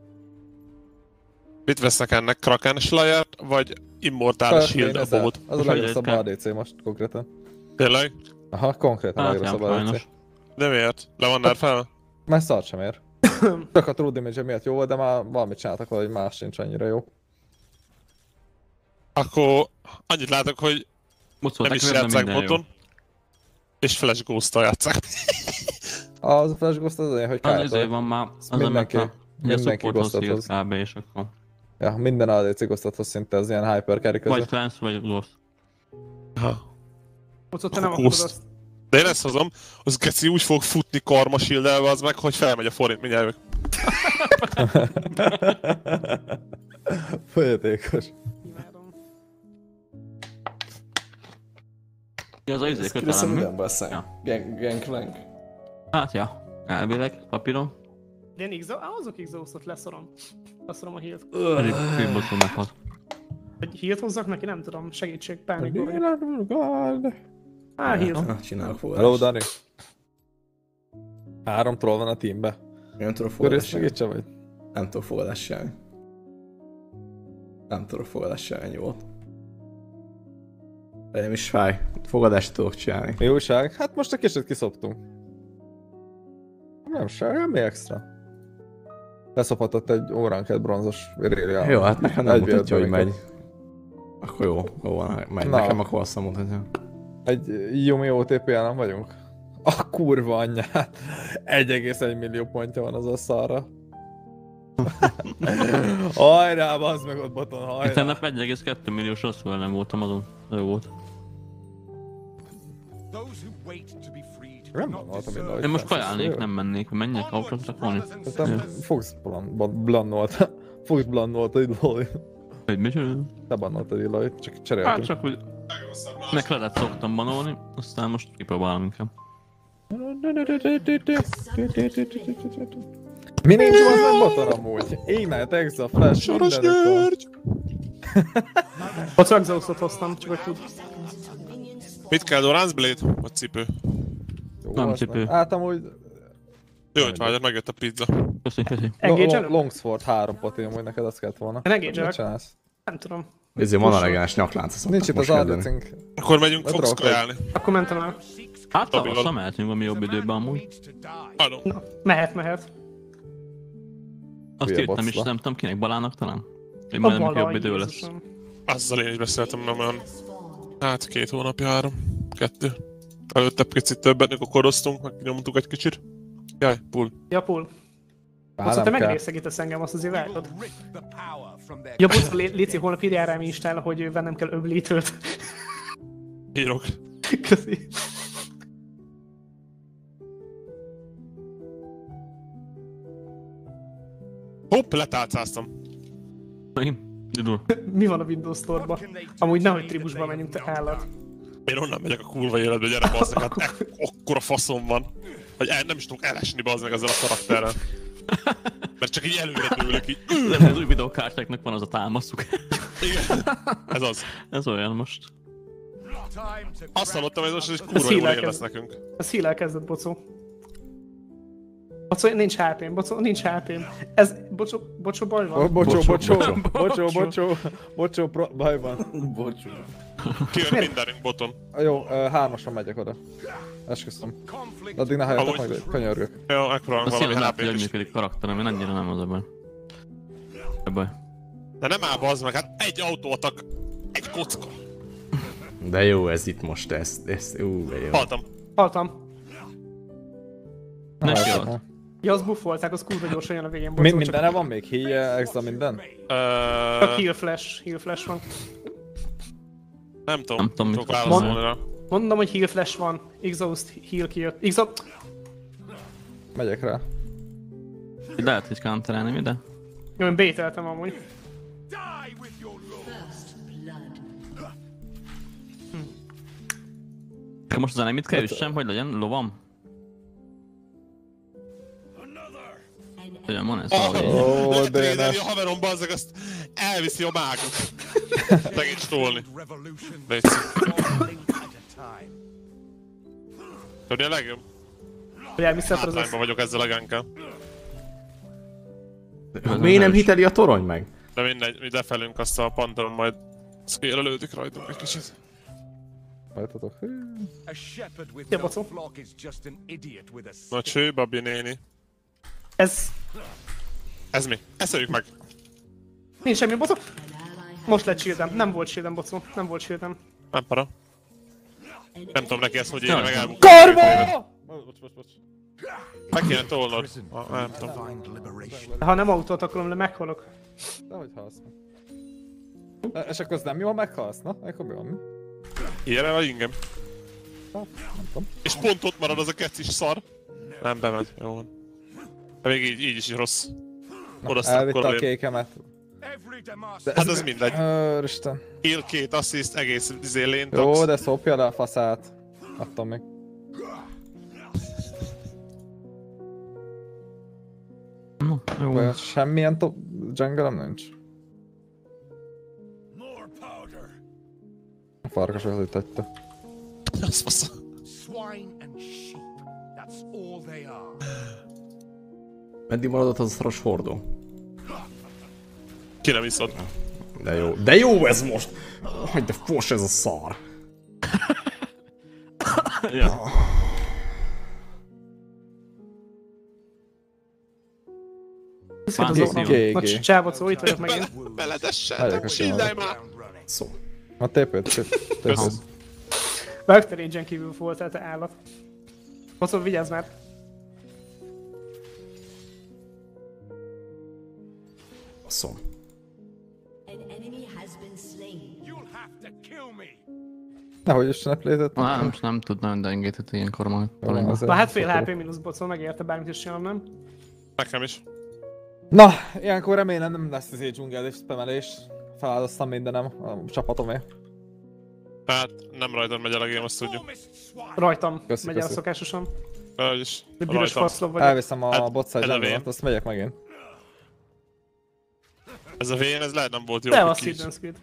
Mit vesznek ennek? Kraken Slayer vagy Immortal Shield a bót? Az a Hogy legrosszabb kell? á dé cé most konkrétan. Tényleg? Aha, konkrétan a Hát legrosszabb nem, á dé cé. sajnos. De miért? Le van nerfelve? Már szart sem ér. Csak a true damage miatt jó volt, de már valamit csináltak, hogy más sincs annyira jó. Akkor annyit látok, hogy nem Mucolták is vele, de játszák minden jó. boton. És Flash Ghost-tal játszák. Az a Flash Ghost az olyan, hogy Az kártól. izé van már, az mindenki- ennek a... Ugye mindenki supporthoz ghostot hírt kb. És akkor... Ja, minden á dé cé ghostot hoz szinte az ilyen hyper carry között. Vagy Cleanse, vagy Ghost. Mocó, te nem akarod Ghost. azt. De én ezt hozom, az geci úgy fog futni karma shieldelve az meg, hogy felmegy a forint, mindjárt jövök. Folyatékos. Imádom. Ja, az a izé Köszönöm, kötelem, mi? minden basszony. Ja. Gang, Gangplank. Hát ja, elvileg, papíron. De én X-o, ahhozok X-o-t leszorom. Leszorom a healt. Pedig főbosszú meghalt. Hogy healt hozzak neki, nem tudom. Segítség, pánikol. God. Á, healt. Na, csinálok Hello, fogadást. Dani. Három troll van a teambe. Nem tudok Akkor ezt fogadást csinálni. segítse vagy? Nem tudok fogadást csinálni. Nem tudok fogadást csinálni, ennyi volt. De nem is fáj. Fogadást tudok csinálni. Mi újság? Hát most egy kicsit kiszoptunk. Nem se, semmi extra. Leszophatott egy óránket bronzos Irelia. Jó, hát nekem nem Egy mutatja, hogy véletlen megy. Akkor jó, jó van, megy. Na. Nekem akkor azt nem mutatja. Egy Yumi o té pé-el nem vagyunk? A kurva anyját! egy egész egy millió pontja van az a szarra. Hajrá, bazd meg ott boton, hajrá! Tegnap egy egész kettő milliós rosszul nem voltam azon. Jó volt. Nem gondoltam én, hogy Én most persze, kajálnék, jó. nem mennék, hogy menjek autót rakolni. Szerintem fogsz blannolt. Fogsz blannolt a Iloy. Hogy mit csinálom? Te bannoltad Iloy, csak Hát cseréltünk. csak úgy... Meg ledet szoktam banolni, aztán most kipróbálom inkább. Mi nincs az nem boton amúgy? Ignite, Exa, Flash, Soros mindenük van. György! Mocó, Exhaustot hoztam, csak hogy tud. Mit kell, Doran's Blade? Vagy cipő? Jó, Nem az cipő. Hát amúgy Jó, hogy vágyad, megjött a pizza. Köszi, köszi. Engage-elök? Longsword három poti, amúgy neked azt kellett volna. Én engage-elek? Mit csinálsz? Nem tudom. Ezért van a legáns nyaklánc, azt Nincs szoktak itt az most kezdeni. áldicink. Akkor megyünk, Ne fogsz drogolj. kajálni. Akkor mentem el. Hát Stabilon. tavasszal mehetünk valami jobb időben amúgy. Adom. Na, mehet, mehet. Azt Hülye írtam is, bocla. nem tudom kinek, Balának talán? Hogy A majd amikor bala, jobb idő lesz. Jézusom. Azzal én is beszéltem, nem olyan... Hát két hónapja, három, kettő. Előtte picit többet, mikor koroztunk, meg nyomtuk egy kicsit. Jaj, pull. Ja, Paul. Á, Mocó, te nem kell. megrészegítesz engem, azt azért vártad. Ja, Bocó, Lé- Léci, holnap írjál rám Instán, hogy vennem kell öblítőt. Írok. Köszi. Hopp, letálcáztam. Megint? Idul. Mi van a Windows Store-ba? Amúgy nehogy tribusba menjünk, te állat. Én onnan megyek a kurva életbe, gyere bazd meg, hát ek- akkora faszom van. Hogy el, nem is tudok elesni bazd meg ezzel a karakterrel. Mert csak így előre dőlök így. De az új videókártyáknak van az a támaszuk. Igen. Ez az. Ez olyan most. Azt hallottam, hogy ez most egy Ez kurva jó hílek él ez. lesz nekünk. Ez heal elkezdett, Bocó. Bocó, nincs há pém, Bocó, nincs há pém. Ez, Bocsó, Bocsó, baj van. Bocsó, bocsó, bocsó. bocsó, bocsó, bocsó, pro- baj van. Bocsú. Kijön mindenünk boton. Jó, ö, hármasan megyek oda. Esküszöm. Addig ne halljatok Amúgy- meg, könyörgök. Jó, megpróbálom Azt valami szívem há látni, pét hogy is. működik karakterem, én annyira nem az a baj. A baj. De nem áll bazd meg, hát egy autóatak, egy kocka. De jó ez itt most, ez, ez, ú, de jó. Haltam. Haltam. Ne Hát, siad. aha. Ja, az buffolták, az kurva gyorsan jön a végén, Bocó. Mi, csak- mindenre van még? Híje, extra minden? Csak Ö, heal flash, heal flash van. nem tudom, Nem tudom, mit tudok fog válaszolni rá. Mondom, hogy heal flash van. Exhaust, heal kijött. Exhaust... Megyek rá. Lehet, hogy counterelni ide. Jó, én bételtem amúgy. Hm. Most az enemit kell üssem, hogy legyen lovam? Olyan van ez Ah, valami. Ó, lehet dé en es. védeni a haverom, bazzeg, azt elviszi a mágot. Segíts tolni. Légy Tudni a legjobb? Hogy elviszed az Hátrányban vagyok ezzel a gankkel. Miért nem hiteli a torony meg? De mindegy, mi lefelünk azt a panteron, majd scale lődik rajtunk egy kicsit. Várjatok. Hű. Ja, bocó. Na cső, Babi néni. Ez... Ez mi? Eszeljük meg! Nincs semmi, bocó. Most lett shieldem. Nem volt shieldem, bocó. Nem volt shieldem. Nem para. Nem tudom neki ezt, hogy én Jaj. meg elbukom. Karma! Bocs, bocs, bocs. Meg kéne tolnod. Ah, nem tudom. De ha nem autót akarom, le meghalok. Dehogy halsz meg. És akkor az nem jó, ha meghalsz, na? Akkor mi van mi? Ilyenre vagy ingem? Nem tudom. És pont ott marad az a kecis szar. Nem bemegy, jó van. De még így, így is rossz. Oda Elvitte a szakkolom. kékemet. De Hát ez mindegy. Őristen. Kill, két assist, egész izé lane Jó, tox. de szopja le a faszát. Adtam még. No, jó. Olyan semmilyen top jungle nincs. A farkas elütette. Az fasz. Meddig maradott az a szaros hordó? Ki nem iszod? De jó. De jó ez most! Hogy de fos ez a szar! Ja. Viszont az Gé- óra. gé- Na gé. csábocó, itt vagyok megint. Bele, beledessen! Megyek a Te simán. Síldálj már! Szó. A tépőt, tépőt. Kösz. Bajogte range-en kívül volt, tehát te állat. Bocó, vigyázz már. Szó. Nehogy is ne plézett. Ah, nem, nem tud nagyon dengétet ilyenkor majd. azért. Na hát fél há pé mínusz, bocó, megérte bármit is csinálom, nem? Nekem is. Na, ilyenkor remélem nem lesz ez egy dzsungelés, spemelés. Feláldoztam mindenem a csapatomé. Tehát nem rajtad megy el a game, azt tudjuk. Rajtam Köszi, megy el köszi. szokásosan. Hogy is. De büdös Rajtam. faszló vagyok. Elviszem a Hát, botside ez a jungle-ot, vén. azt megyek megint. Ez a vén, ez lehet nem volt jó. De hogy a ki is. Hidden Squid.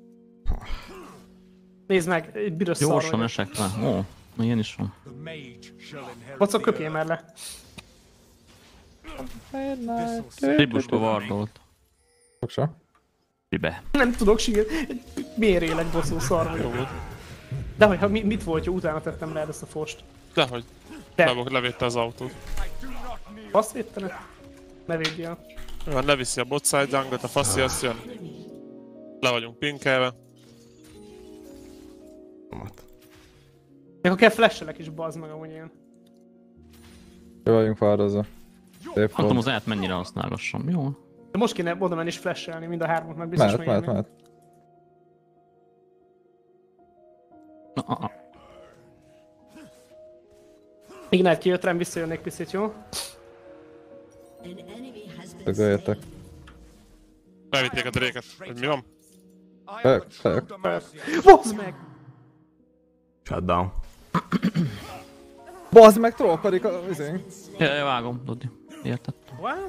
Nézd meg, egy büdös szar Gyorsan vagyok. esek le. Ó, na ilyen is van. Bocó, köpjél már le. Tribuska vardolt. Fogsa. Mibe? Nem tudok sír. Miért élek, bocó, szar vagyok. De hogy ha mi, mit volt, hogy utána tettem le ezt a fost. Dehogy. De. Le- levédte az autót. Azt védtenek? Ne védjél. Van, leviszi a botside jungle-t, a faszi azt jön. Le vagyunk pinkelve. Még ha kell flashelek is, bazd meg amúgy ilyen. Jó vagyunk fáradozva. Szép Nem tudom, volt. az át mennyire használgassam, jó? De most kéne oda menni és flashelni, mind a hármat, biztos Mehet, mehet, megérni. mehet. Na, a, a. Ignite kijött rám, visszajönnék picit, jó? Dögöljetek. Levitték a dréket. Hogy mi van? Fejök, fejök. Bazd meg! Shutdown. Bazd meg, trollkodik a izénk. Ja, ja, vágom, Dodi. Értettem. What?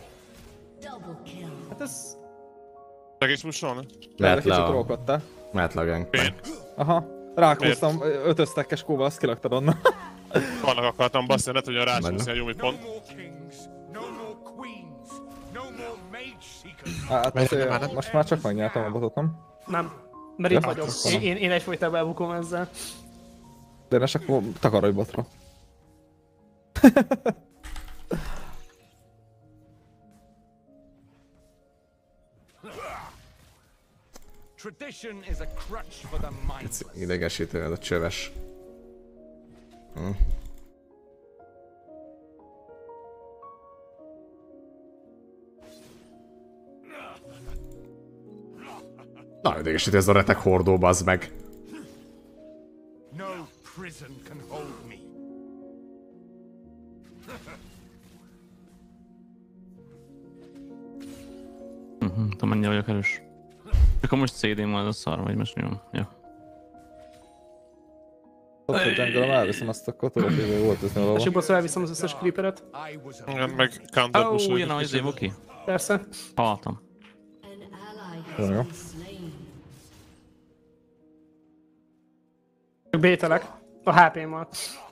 Hát ez... Segíts musolni? Lehet Kicsit le a... trollkodtál. Lehet le a gang. Én. Aha. Rákóztam ötöztekkes kóval, azt kilaktad onnan. Vannak akartam baszni, ne tudjon rácsúszni a Yumi pont. Hát Menj, azért már nem. most már csak megnyertem a botot, nem? Nem. Mert itt Ja, vagyok. akkor Én, nem. én, én egyfolytában elbukom ezzel. De ne csak takarodj botra. Tradition is a crutch for the mindless. Idegesítő ez a csöves. Hm. Na, idegesítő ez a retek hordó, bazd meg. No prison can hold me. Nem tudom, mennyire vagyok erős. Csak most cé dé-n van, az a szar, vagy most mi van? Jó. Ott a jungle-om elviszem azt a kotorat, hogy volt ez valahol. Tessék, bosszú, elviszem az összes creeperet. Igen, meg counter Ó, push jön a izé, Voki. Persze. Haltam. Jó. Csak bételek. A há pé-mmal.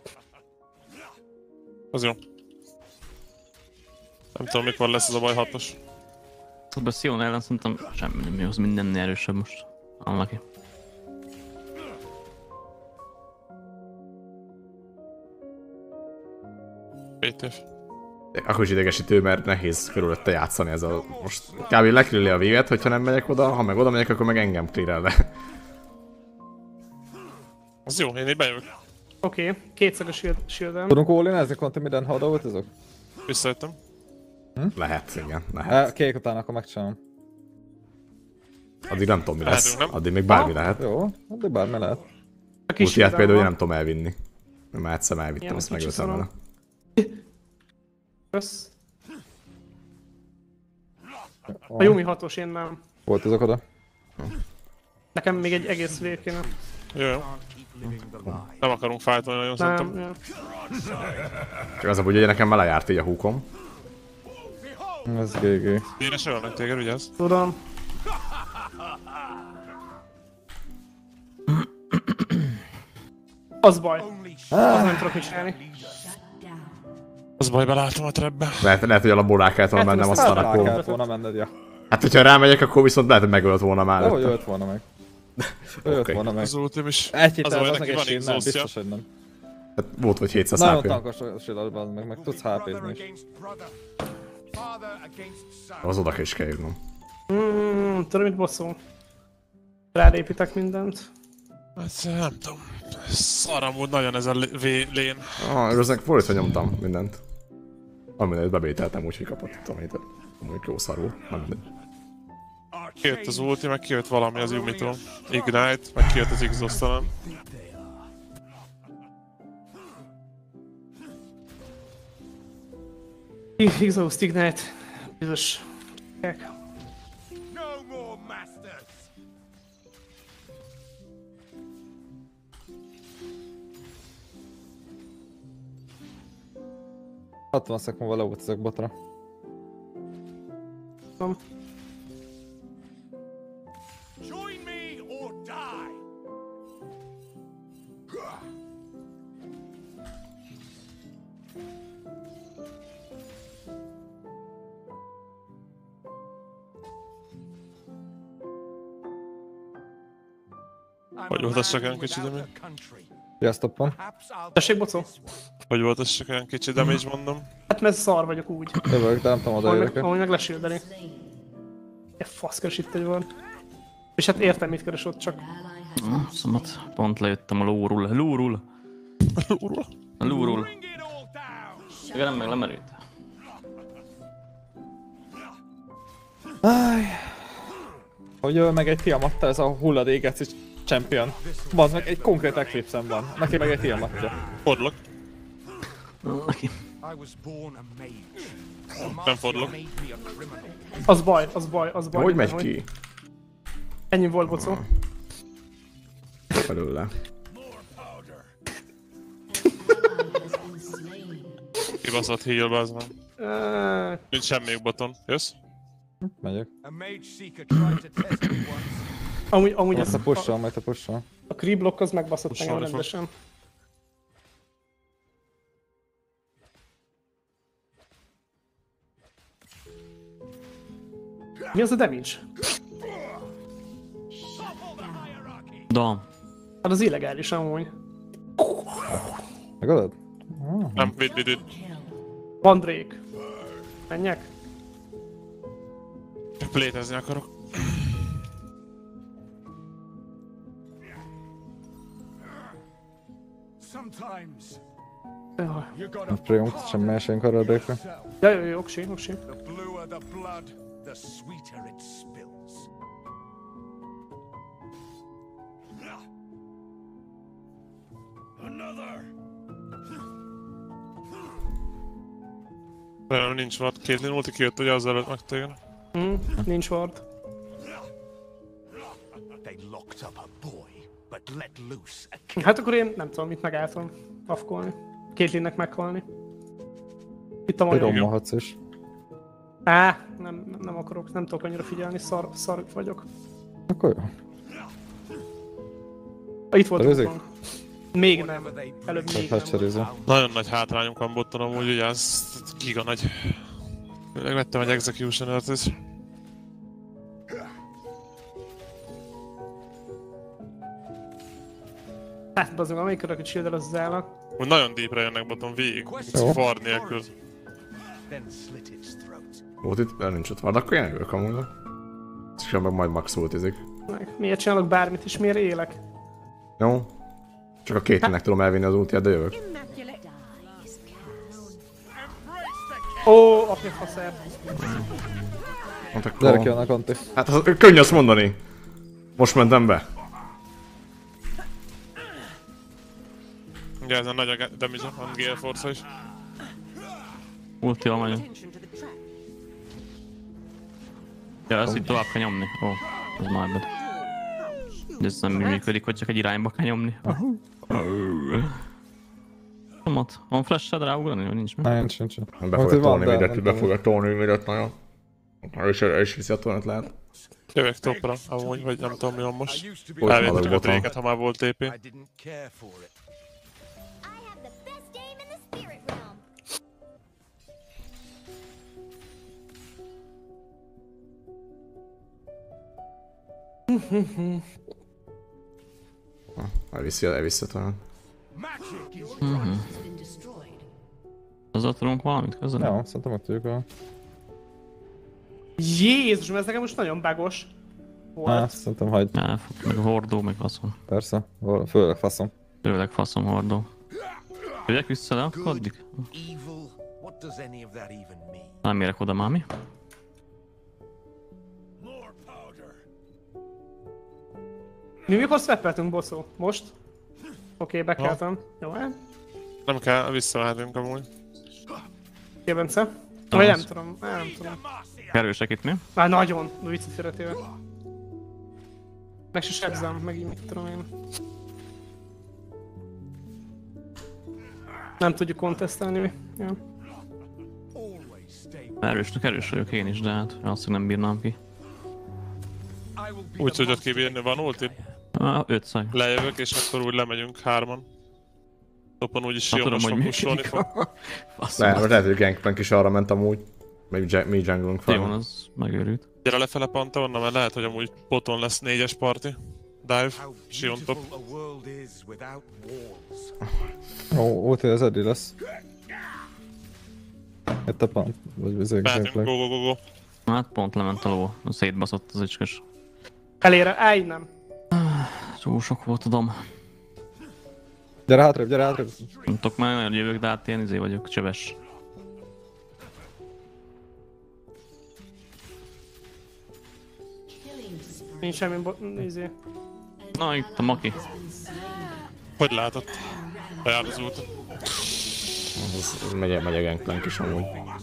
Az jó. Nem tudom, mikor lesz ez a baj hatos. Szóval Sion ellen szerintem semmi nem jó, az mindennél erősebb most. Anlaki. pé té ef. Akkor is idegesítő, mert nehéz körülötte játszani ez a... Most kb. Lekrilli a véget, hogyha nem megyek oda, ha meg oda megyek, akkor meg engem clear le. Az jó, én így bejövök. Oké, okay. Kétszer a shield, shield-em. Tudunk all-inezni, konti minden hardovot azok? Visszajöttem. Lehet, igen, E, lehet. kék után akkor megcsinálom. Addig nem tudom mi lesz. Lehetünk, nem? Addig még bármi lehet. Jó, de bármi lehet. A kis Ultiát shield-em például én van. nem tudom elvinni. Mert már egyszer elvittem, Ilyen, azt kicsi megöltem vele. szarom. Kösz. A Yumi hatos, én nem. Volt azok oda. Nekem még egy egész vér kéne. Jó, jó. Nem akarunk fájtolni nagyon szerintem. Nem, nem. Csak az a baj, hogy nekem már lejárt így a húkom. Ez gé gé. Én se ölnek téged, ugye ez? Tudom. Az baj. Az nem tudok mit csinálni. Az baj, belátom a trapbe. Lehet, lehet hogy a laborrá kellett volna Hát, mennem, azt aztán rá akkor... kellett volna menned, ja. Hát, hogyha rámegyek, akkor viszont lehet, hogy megölt volna már. Jó, hogy előtte. ölt volna meg. Ölt Oké. volna meg. Az ultim is. Egy Az hitel, baj, az neki meg van egy shield, nem, exhaustja. biztos, hogy nem. Hát volt, hogy hétszáz Nagyon há pé. tankos a shield az meg, meg tudsz há pézni is. Az oda is kell írnom. Mm, tudom mit bosszú. Rálépítek mindent. Hát nem tudom. Szar amúgy nagyon ez a V-lén. Ah, igazán fordítva nyomtam mindent. Amire bebételtem, úgyhogy kapott itt, amit mondjuk jó szarul. Nem mindegy. Kijött az ulti, meg kijött valami az Yumitól. Ignite, meg kijött az Exhaust talán. Exhaust Ignite. Biztos. Kek. hatvan szek múlva leút ezek botra. Tudom. Join me or die. Hogy volt az csak olyan kicsi damage? Sziasztok van. Tessék, bocó? Hogy volt az csak olyan kicsi damage, mondom? Hát mert szar vagyok úgy. Jövök, de nem tudom Ahogy meg, odaérek. ahogy meg lesildeni. Egy fasz keres itt egy van. És hát értem mit keres ott, csak... Szomat, pont lejöttem a lóról. Lóról! Lóról? A lóról. Igen, nem meg lemerült. Áj. Hogy jön meg egy Tiamatta, ez a hulladék geci champion. Bazd meg, egy konkrét Eclipse-en van. Neki meg egy Tiamatja. Fordulok. Neki. Nem fordulok. Az baj, az baj, az baj. Hogy megy mindenhogy. ki? Ennyi volt, bocó. Belőle. Kibaszott heal, az van. Uh, Nincs semmi boton. Jössz? Megyek. amúgy, amúgy Majd ez a a, pushol, majd a pushol. a creep block az megbaszott Push engem sorry, rendesen. Mi az a damage? Dam. Hát az illegális amúgy. Megadod? Nem, vidd, vidd, vidd. Van Drake. Menjek? Csak plétezni akarok. Sometimes Jaj. you gotta A priumot semmi esünk arra a dékre. Ja, jó, jó, oksi, oksi. the bluer the blood, the sweeter it spills. Another. Nem, nincs vad. Caitlyn ulti kijött, ugye az előtt meg téged. Hm, nincs ward. They locked up a boy, but let loose a kid. Hát akkor én nem tudom, mit megálltam afkolni. Caitlynnek meghalni. Itt a Hogy magyar. romolhatsz is. Á, nem, nem, nem akarok, nem tudok annyira figyelni, szar, szar vagyok. Akkor jó. Ah, itt volt Előzik? Wukong. Még nem. Előbb még nem. Lecserézem. Nagyon nagy hátrányunk van boton amúgy, ugye ez giga nagy. Főleg vettem egy executioner-t is. Hát, bazdmeg, amelyik örök, hogy shield az zállak. Úgy nagyon deepre jönnek boton végig, Jó. far nélkül. Then slit its throat. Volt itt, mert nincs ott van, akkor én jövök amúgy. És meg majd max ultizik. Meg, miért csinálok bármit és miért élek? Jó? Csak a Caitlynnek tudom elvinni az ultiát, de jövök. Immaculate die is cast. Ó, apja faszer. Hát akkor... Gyere ki annak, Antti. Hát az, könnyű azt mondani. Most mentem be. Ugye ezen nagy a damage a Gale Force-a is. Ultival megyünk. Attention to the trap. Ja, ezt itt tovább kell nyomni. Ó, ez my bad. De ez nem működik, hogy csak egy irányba kell nyomni. Tomat, van flash-ed ráugrani, vagy nincs mi? Na, nincs, nincs. Be Ott fogja van, tolni de mindet, nem be tudom. fogja tolni mindet nagyon. És és viszi a tornat lehet. Jövök topra, amúgy, vagy nem tudom mi van most. Ott Elvétettük van a a boton. tréket, ha már volt té pé. I didn't care for it. I have the best game in the spirit realm. Elviszi, elviszi a tornat. Magic is Azzal tudunk valamit közben? Jó, szerintem ott tudjuk a... Jézus, ez nekem most nagyon bugos Á, volt. szerintem hagyd. Elfog, meg a hordó, meg faszom. Persze. Val- Főleg faszom. Tőleg faszom hordó. Jöjjek vissza, de akkor addig? evil. What does any of that even mean? Nem érek oda, mámi. More powder. Mi mikor swappeltünk, bosszú? Most? Oké, okay, bekeltem. Jó, hát? Nem kell, visszamehetünk amúgy. Oké, Bence? Vagy nem Az. tudom, nem tudom. Erősek itt, mi? Már nagyon, viccet félretéve. Meg se sebzem, megint mit tudom én. Nem tudjuk kontesztelni mi. Ja. Always stay. Erősnek erős vagyok én is, de hát azt hogy nem bírnám ki. I will be Úgy the tudod kibírni, van ulti? Ah, öt szag. Lejövök és akkor úgy lemegyünk hárman. Topon úgyis Hát Sion tudom, most hogy fog pusolni működik. fog. Faszom. Le, lehet, hogy Gangplank is arra ment amúgy. Még ja- mi junglunk Jó, fel. az megőrült. Gyere lefele Pantheonna, mert lehet, hogy amúgy boton lesz négyes parti. Dive, How Sion top. beautiful a world is without walls. Ó, úti az Eddie lesz. Itt a pont. Vagy vizék Mehetünk, go gameplay. go go go. Hát pont lement a ló. Szétbaszott az ücskös. Elére, állj nem. Túl sok volt a dom. Gyere hátrébb, gyere hátrébb. Nem tudok már nagyon jövök, de hát én izé vagyok, csöves. Nincs semmi bo- izé. Na, itt a maki. Hogy látott? Bejár az út. Az, az megy, megy a Gangplank is amúgy.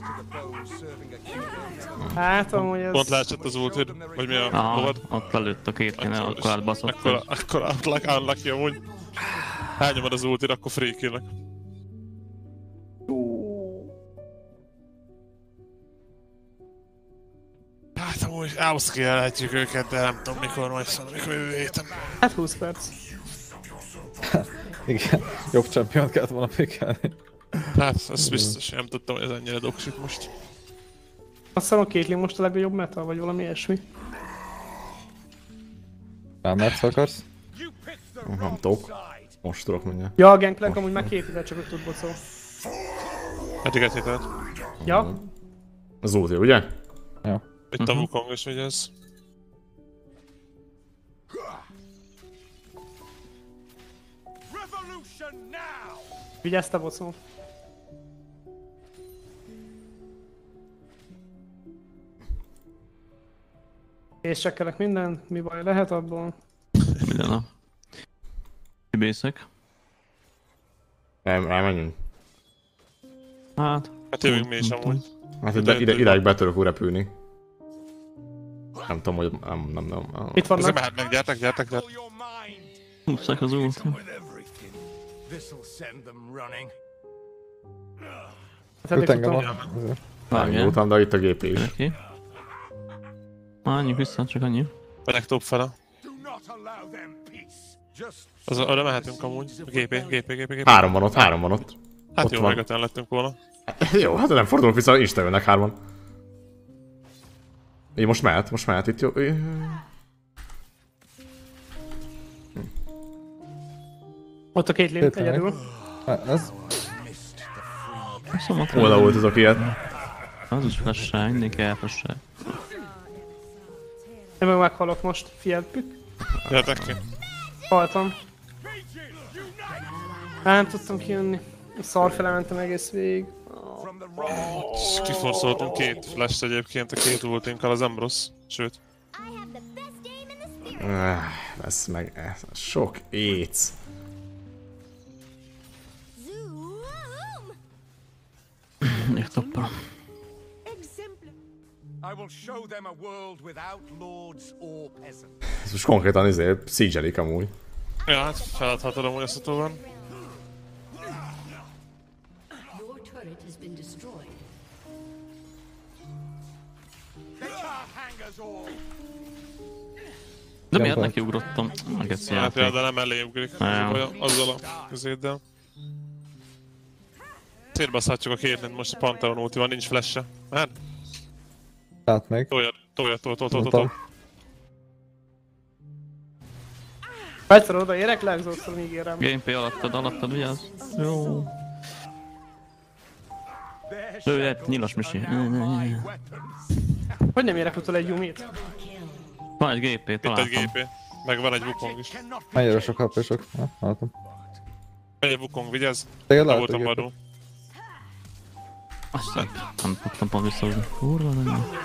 Hát amúgy ez... Pont leesett az ultid, vagy mi a Aha, lovad? ott lelőtt a két kéne, akkor átbaszott. Akkor, akkor unlucky, unlucky amúgy. Elnyomod az ultid, akkor free killnek. Hát amúgy outskill-elhetjük őket, de nem tudom mikor, majd szóval mikor jövő héten. Hát húsz perc. Igen. Jobb champion kellett volna pikelni. Hát, ez biztos, nem tudtam, hogy ez ennyire doxit most. Azt hiszem a Caitlyn most a legnagyobb meta, vagy valami ilyesmi. Rámersz akarsz? You picked the Nem tudok. Most tudok mindjárt. Ja, a Gangplank amúgy már két ide csak ott tud bocol. Eddig egy hétet. Ja? Az ulti, ugye? Itt a Wukong is, ugye ez. revolution now. Vigyázz te bocol. És csekkelek mindent, mi baj lehet abból. Minden a... Kibészek. El, elmenjünk. Hát... Hát jövünk mi is amúgy. Hát ide, ide, ideig be tudok repülni. Nem tudom, hogy... Nem, nem, nem. Itt Ezek vannak. mehetnek, gyertek, gyertek, gyertek. Húzzák az ult. This'll send them running. Hát Őt engem tudom. van. Ezért. Vágják. Elmúltam, de itt a gé pé is. Oké. Menjünk vissza, csak annyi. Megyek top fele. Do not allow them peace. Just Az, arra mehetünk amúgy. gé pé, gé pé, gé pé, gé pé. Három van ott, három van ott. Hát ott jó, van. meg öten lettünk volna. Jó, hát nem fordulok vissza, Insta jönnek hárman. Így most mehet, most mehet itt jó. Ott a két lint Két egyedül. Hát, ez? Szóval Oda volt az a ilyet. az is flash-sel, mindenki elflash-sel. Én meg meghalok most. Figyeltük. Gyertek ki. Haltam. Nem tudtam kijönni. Szarfele mentem egész végig. from the right. Kiforszoltunk két flash egyébként a két ultinkkal, az nem rossz. Sőt. I have the best aim in the spirit. Ez meg... Ez sok éc. Zoom! Még toppra. I will show them a world without lords or peasants. Ez most konkrétan izé, siege-elik amúgy. Ja, hát feladhatod amúgy ezt a tovább. Your turret has been destroyed. They can't hang us all. De miért nekiugrottam? Egész Hát játék. például nem elé ugrik Ja. olyan- azzal a közéddel. Szétbaszhatjuk a kétlint, most a Pantheon ulti van, nincs flash-e. Mehet? Tehát még. Toljad, toljad, toljad, toljad, Nem toljad. tudom. Egyszer odaérek, leexhaustom, ígérem. Gameplay alattad, alattad, vigyázz. Jó. Lőjed, nyilas misi. Hogy nem érek utol egy Yumit? Van egy gé pé, Itt egy találtam. gé pé. Meg van egy Wukong is. Mennyire sok há pé-sok? Na, látom. Megy egy Wukong, vigyázz. Tényleg Nem lehet, voltam hogy vadul. Aztán nem tudtam pont visszahúzni. Kurva, nem jó.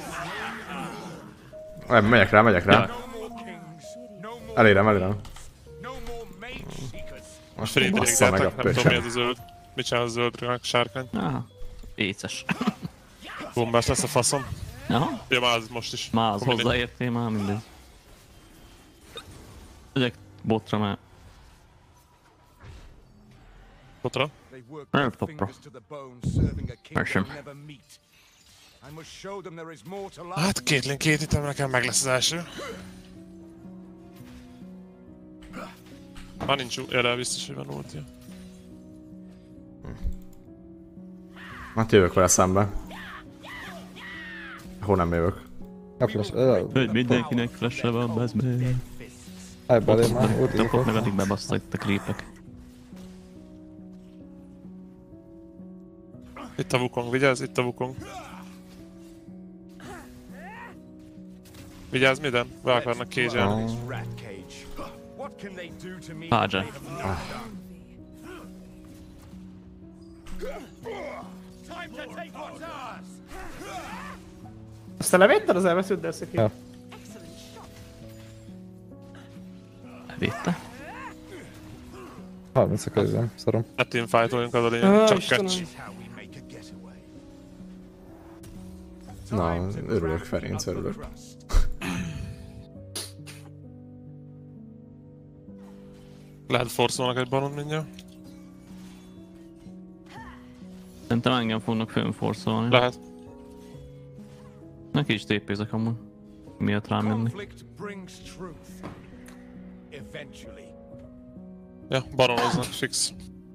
Nem, megyek rá, megyek rá. Jaj. Elérem, elérem. No more mage seekers. Most Friedrich, bassza meg a gyertek, nem tudom mi ez pöcsön. a zöld. Mit csinál a zöld sárkány? Ah, éces. Bombás lesz a faszom. Aha, Ja, már az most is. már az Akkor mindegy. hozzáértél, már mindegy. Megyek botra, mert Botra? They work Nem their topra. fingers to the bone, serving a king Persze. they'll never meet. I must show them there is more to life. Hát kétlin két item, nekem meg lesz az első. Már nincs erre biztos, hogy van ultja. Hát jövök vele szembe. Hol nem jövök. A flash, ö, hogy mindenkinek flash-e van, bezd meg. állj belé már, úgy Tapot meg izgok. addig bebaszta itt a creepek. Itt a Wukong, vigyázz, itt a Wukong. Vigyázz, minden? Be akarnak cage-elni. This rat cage. What can they do to me? Page. Time to take what's ours. Azt te levetted az elveszőt, de ezt ki. Ja. Elvédte. harminc a közben, szarom. Ne teamfightolunk, az a lényeg. Ah, Csak Istenem. catch. How we make a getaway. Na, örülök, Ferenc, örülök. Lehet forszolnak egy baron mindjárt. Szerintem engem fognak fönforszolni. Lehet. Neki is tépézek amúgy. Miatt rám jönni. Conflict brings truth. Eventually. Ja, baronoznak, fix.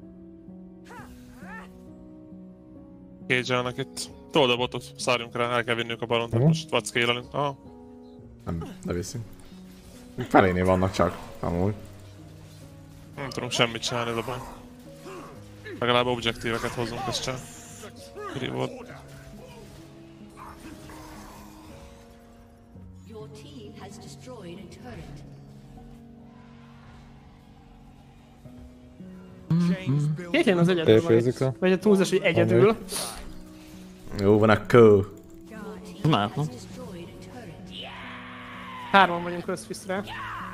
Cage-elnek itt. Told a botot, szárjunk rá, el kell vinnünk a baront, Mhm. most vad scale-elünk. Aha. Nem, ne viszünk. Felénél vannak csak, amúgy. Nem tudunk semmit csinálni, ez a baj. Legalább objektíveket hozzunk, ezt csak. Iri volt. Your team has destroyed a turret. Chains build Két lén az egyedül van Tépézik itt. a... Vagy a túlzás, hogy egyedül. Jó van akkor. Látom. Destroyed a turret. Hárman vagyunk összviszre.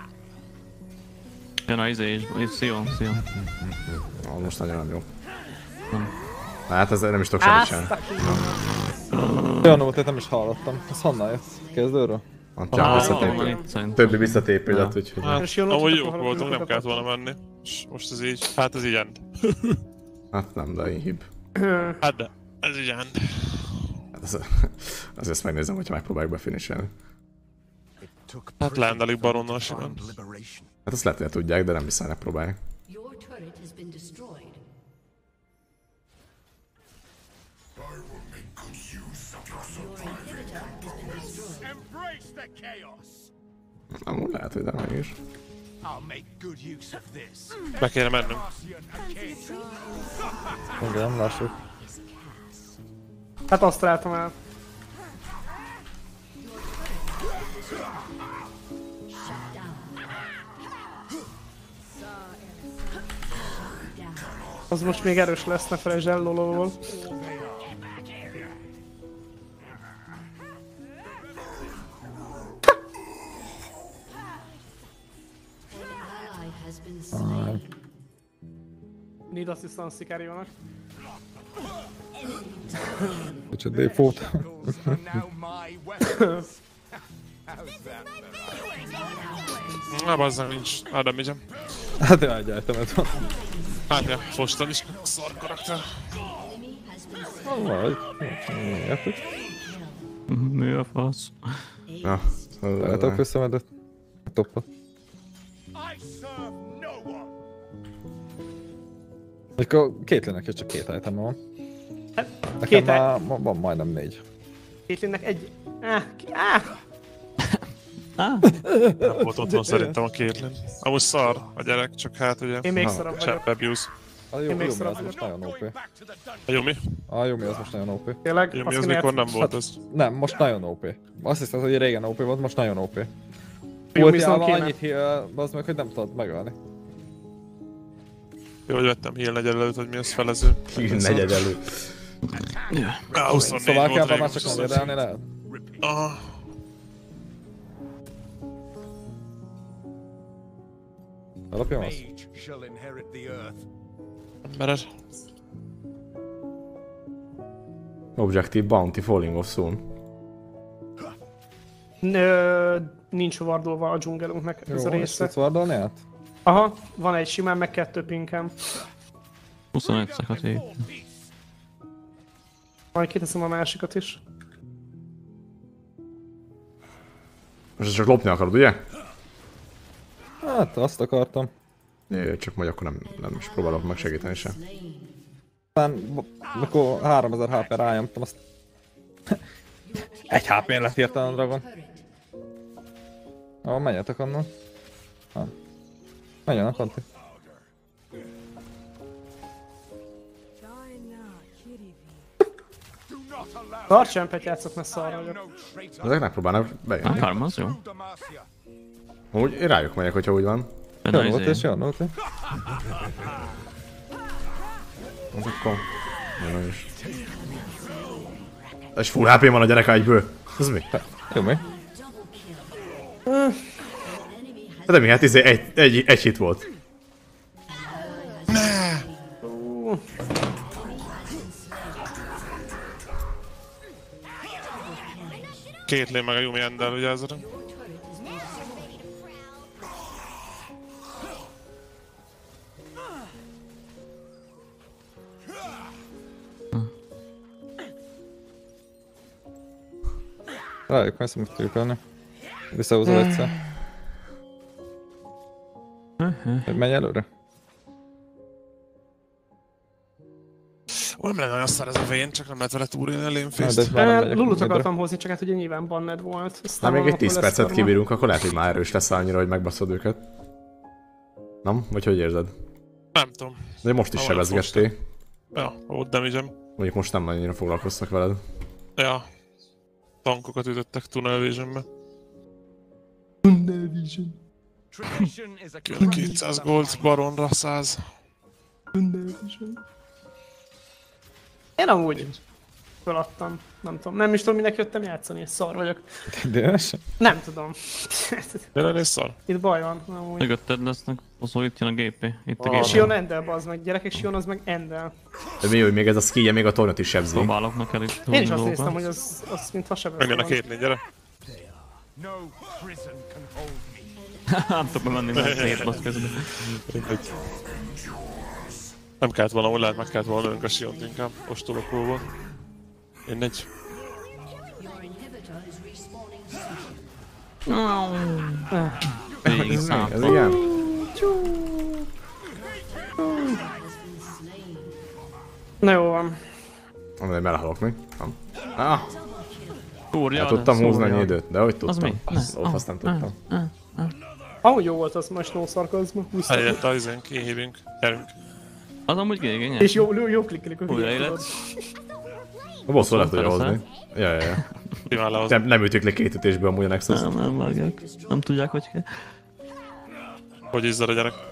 Jön a izé is, és Sion, Sion. Ah, most nagyon nem jó. Hát ezzel nem is tudok semmit Azt csinálni. a kívül. Olyan volt, nem is hallottam. Ez honnan jött? Kezdőről? Csak Ah, visszatépő. van itt szerintem. Többi visszatépődet, Ja. úgyhogy... Hát, És jól amúgy ott jók akkor voltunk, nem hallgatok. kellett volna menni. És most ez így, hát ez így end. Hát nem, de én hib. Hát de, ez így end. Hát az, azért ezt megnézem, hogyha megpróbáljuk befiniselni. Hát leendalik baronnal simán. Hát azt lehet, hogy tudják, de nem viszont megpróbálják. Your turret has been destroyed. Your inhibitor has been destroyed. Embrace the chaos! Amúgy lehet, hogy de meg is. I'll make good use of this. Be kéne mennünk. Marcian again. Igen, lássuk. Hát azt találtam el. Az most még erős lesz, ne felejtsd el, lololol. Ally has been slain. Need assistance Sicarionak. Kicsit défót. Are now my weapons. How's that? Na bazzag nincs Adamizem. Hát én egyáltalán van. Hát ja, Foston is szar karakter. Vagy. Miért? Mi a fasz? Na, Lehetek összemedett. Toppot. I serve no one. Akkor Caitlynnek is csak két item van. Nekem Két már ma- van majdnem négy. Caitlynnek egy... Ah, ki- ah! Nem volt otthon szerintem a Caitlyn. Amúgy szar a gyerek, csak hát ugye... Én még Ha, szarabb vagyok. Chat abuse. A Én Yumi még az szarabb most nagyon ó pé. A Yumi? A Yumi az most nagyon ó pé. Tényleg? Yumi Azt az kéne mikor játszani. nem volt az. Nem, most nagyon ó pé. Azt hiszem, hogy régen ó pé volt, most nagyon ó pé. Yumi viszont Ultiával kéne. annyit heal, az meg, hogy nem tudod megölni. Jó, hogy vettem heal negyed előtt, hogy mi az felező. negyed elő. Ah, huszonnégy Szóval volt kell már rég. csak annyira lehet. Aha. Alapjam azt. Mage shall inherit the earth. Embered. Objective Bounty Falling off Soon. Ö, nincs vardolva a dzsungelunknak ez Jó, a és része. tudsz vardolni át? Aha, van egy simán, meg kettő pinkem. huszonöt szakadt ég. Majd kiteszem a másikat is. Most csak lopni akarod, ugye? Hát, azt akartam. Jaj, csak majd akkor nem, nem is próbálok meg segíteni sem. Aztán, mikor háromezer há pé rájomtam, azt... Egy há pé lett hirtelen a Dragon. Ó, menjetek onnan. Ha. Menjen a konti. Tartsempet játszok, mert szarra vagyok. No traitor. Ezek megpróbálnak A bejönni. karma az jó. Demacia. Úgy én rájuk megyek, hogyha úgy van. Benne Jön volt és izé. jön volt. Az akkor... Jön is. És full há pé van a gyerek egyből. Ez mi? Jó mi? De mi, hát izé egy, egy, egy hit volt. Caitlyn meg a Yumi endel, ugye ezzel. Rájuk messze mit tudjuk ölni. Visszahúzol egyszer. Hogy menj előre? Ó, nem lenne olyan szar ez a vén, csak nem lehet vele túlélni a Na, de lémfészt. már nem Ö, megyek Lulut midre. akartam hozni, csak hát ugye nyilván banned volt. Azt Ha nem még egy akkor tíz lesz percet karma. kibírunk, akkor lehet, hogy már erős lesz annyira, hogy megbaszod őket. Nem? Vagy hogy érzed? Nem tudom. De most is Ha sebezgettél. Ja, volt damage-em. Mondjuk most nem annyira foglalkoztak veled. Ja. Tankokat ütöttek Tunnel Vision-be. Tradition is a Jön kétszáz gold, baronra száz. Én amúgy feladtam. Nem tudom. Nem is tudom, minek jöttem játszani, és szar vagyok. Ideges? Nem tudom. Tényleg ez szar? Itt baj van, amúgy. Mögötted lesznek, azon itt jön a gé pé. Itt a Ah. gé pé. Sion Endel, bazd meg. Gyerekek, Sion az meg Endel. De mi, hogy még ez a skillje még a tornyot is sebzi. Próbálok neked itt Én is azt dolgokat. néztem, hogy az, az mintha sebezte Menjen a van. Caitlyn, gyere. No prison can hold me. Nem tudok bemenni, mert miért rossz közben. Nem kellett volna, hogy lehet meg kellett volna lőnk a Siont inkább, ostolokról. Mindegy. Your inhibitor is respawning soon. Végig Ez szám. igen? Na jó van. Nem, hogy belehalok még. Nem. Ah, Kúrja, el tudtam de húzni szólja. annyi időt, de hogy tudtam? Az mi? Azt, Ne. ott azt nem tudtam. Ahogy jó volt az most no szarkazma. Helyett a izén kihívünk. Gyerünk. Az amúgy gégényes. És jó, jó, jó klikkelik a Újra hülyét, élet. tudod. A bosszú le tudja Persze. hozni. Ja, ja, ja. Simán lehozni. Nem, nem ütjük le két ütésből amúgy a Nexus. Nem, nem vágják. Nem tudják, hogy kell. Hogy izzad a gyerek.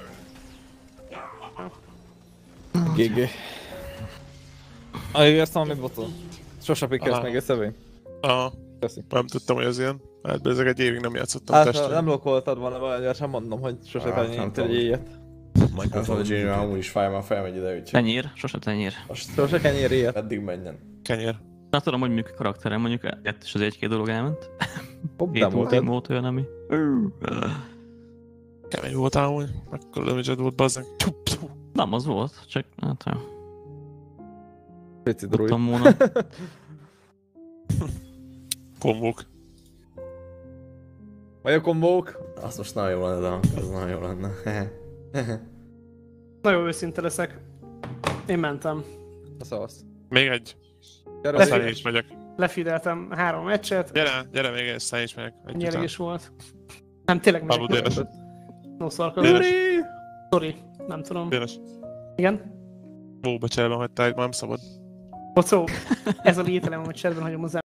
gé gé. Ah, értem, amit boton. Sose pikkelsz Aha. még egy szövény. Aha. Köszi. Nem tudtam, hogy ez ilyen. Hát ezek egy évig nem játszottam Hát ha testre. nem lokoltad volna valahogy, sem mondom, hogy sose Ah, tenni nem egy tudom. ilyet. Nem tudom, hogy Jimmy amúgy is fáj, már felmegy ide, úgyhogy Tenyér, sose tenyér. most Sose kenyér ilyet. eddig menjen. Kenyér. Na tudom, hogy mondjuk a karakterem mondjuk kettős az egy-két dolog elment. Hopp, Két nem ultim voltad. volt olyan, ami... Kemény voltál amúgy. Mekkora damage-ed volt, bazzeg. Nem, az volt, csak hát... ja, Pici druid. Tudtam volna. Kombók. Vagy a kombók. Az most nagyon jó lenne, de az nagyon jó lenne. Nagyon őszinte leszek. Én mentem. A szavasz. Még egy. Gyere, Aztán Lefér- én is megyek. Lefideltem három meccset, Gyere, gyere még egy, aztán én is megyek. Egy ennyi elég után. is volt. Nem, tényleg Pablo megyek. Dénes. No szarkazma. Dénes. Sorry, nem tudom. Dénes. Igen? Bóba cserben hagytál, itt már nem szabad. Bocó, ez a lételem, hogy cserben hagyom az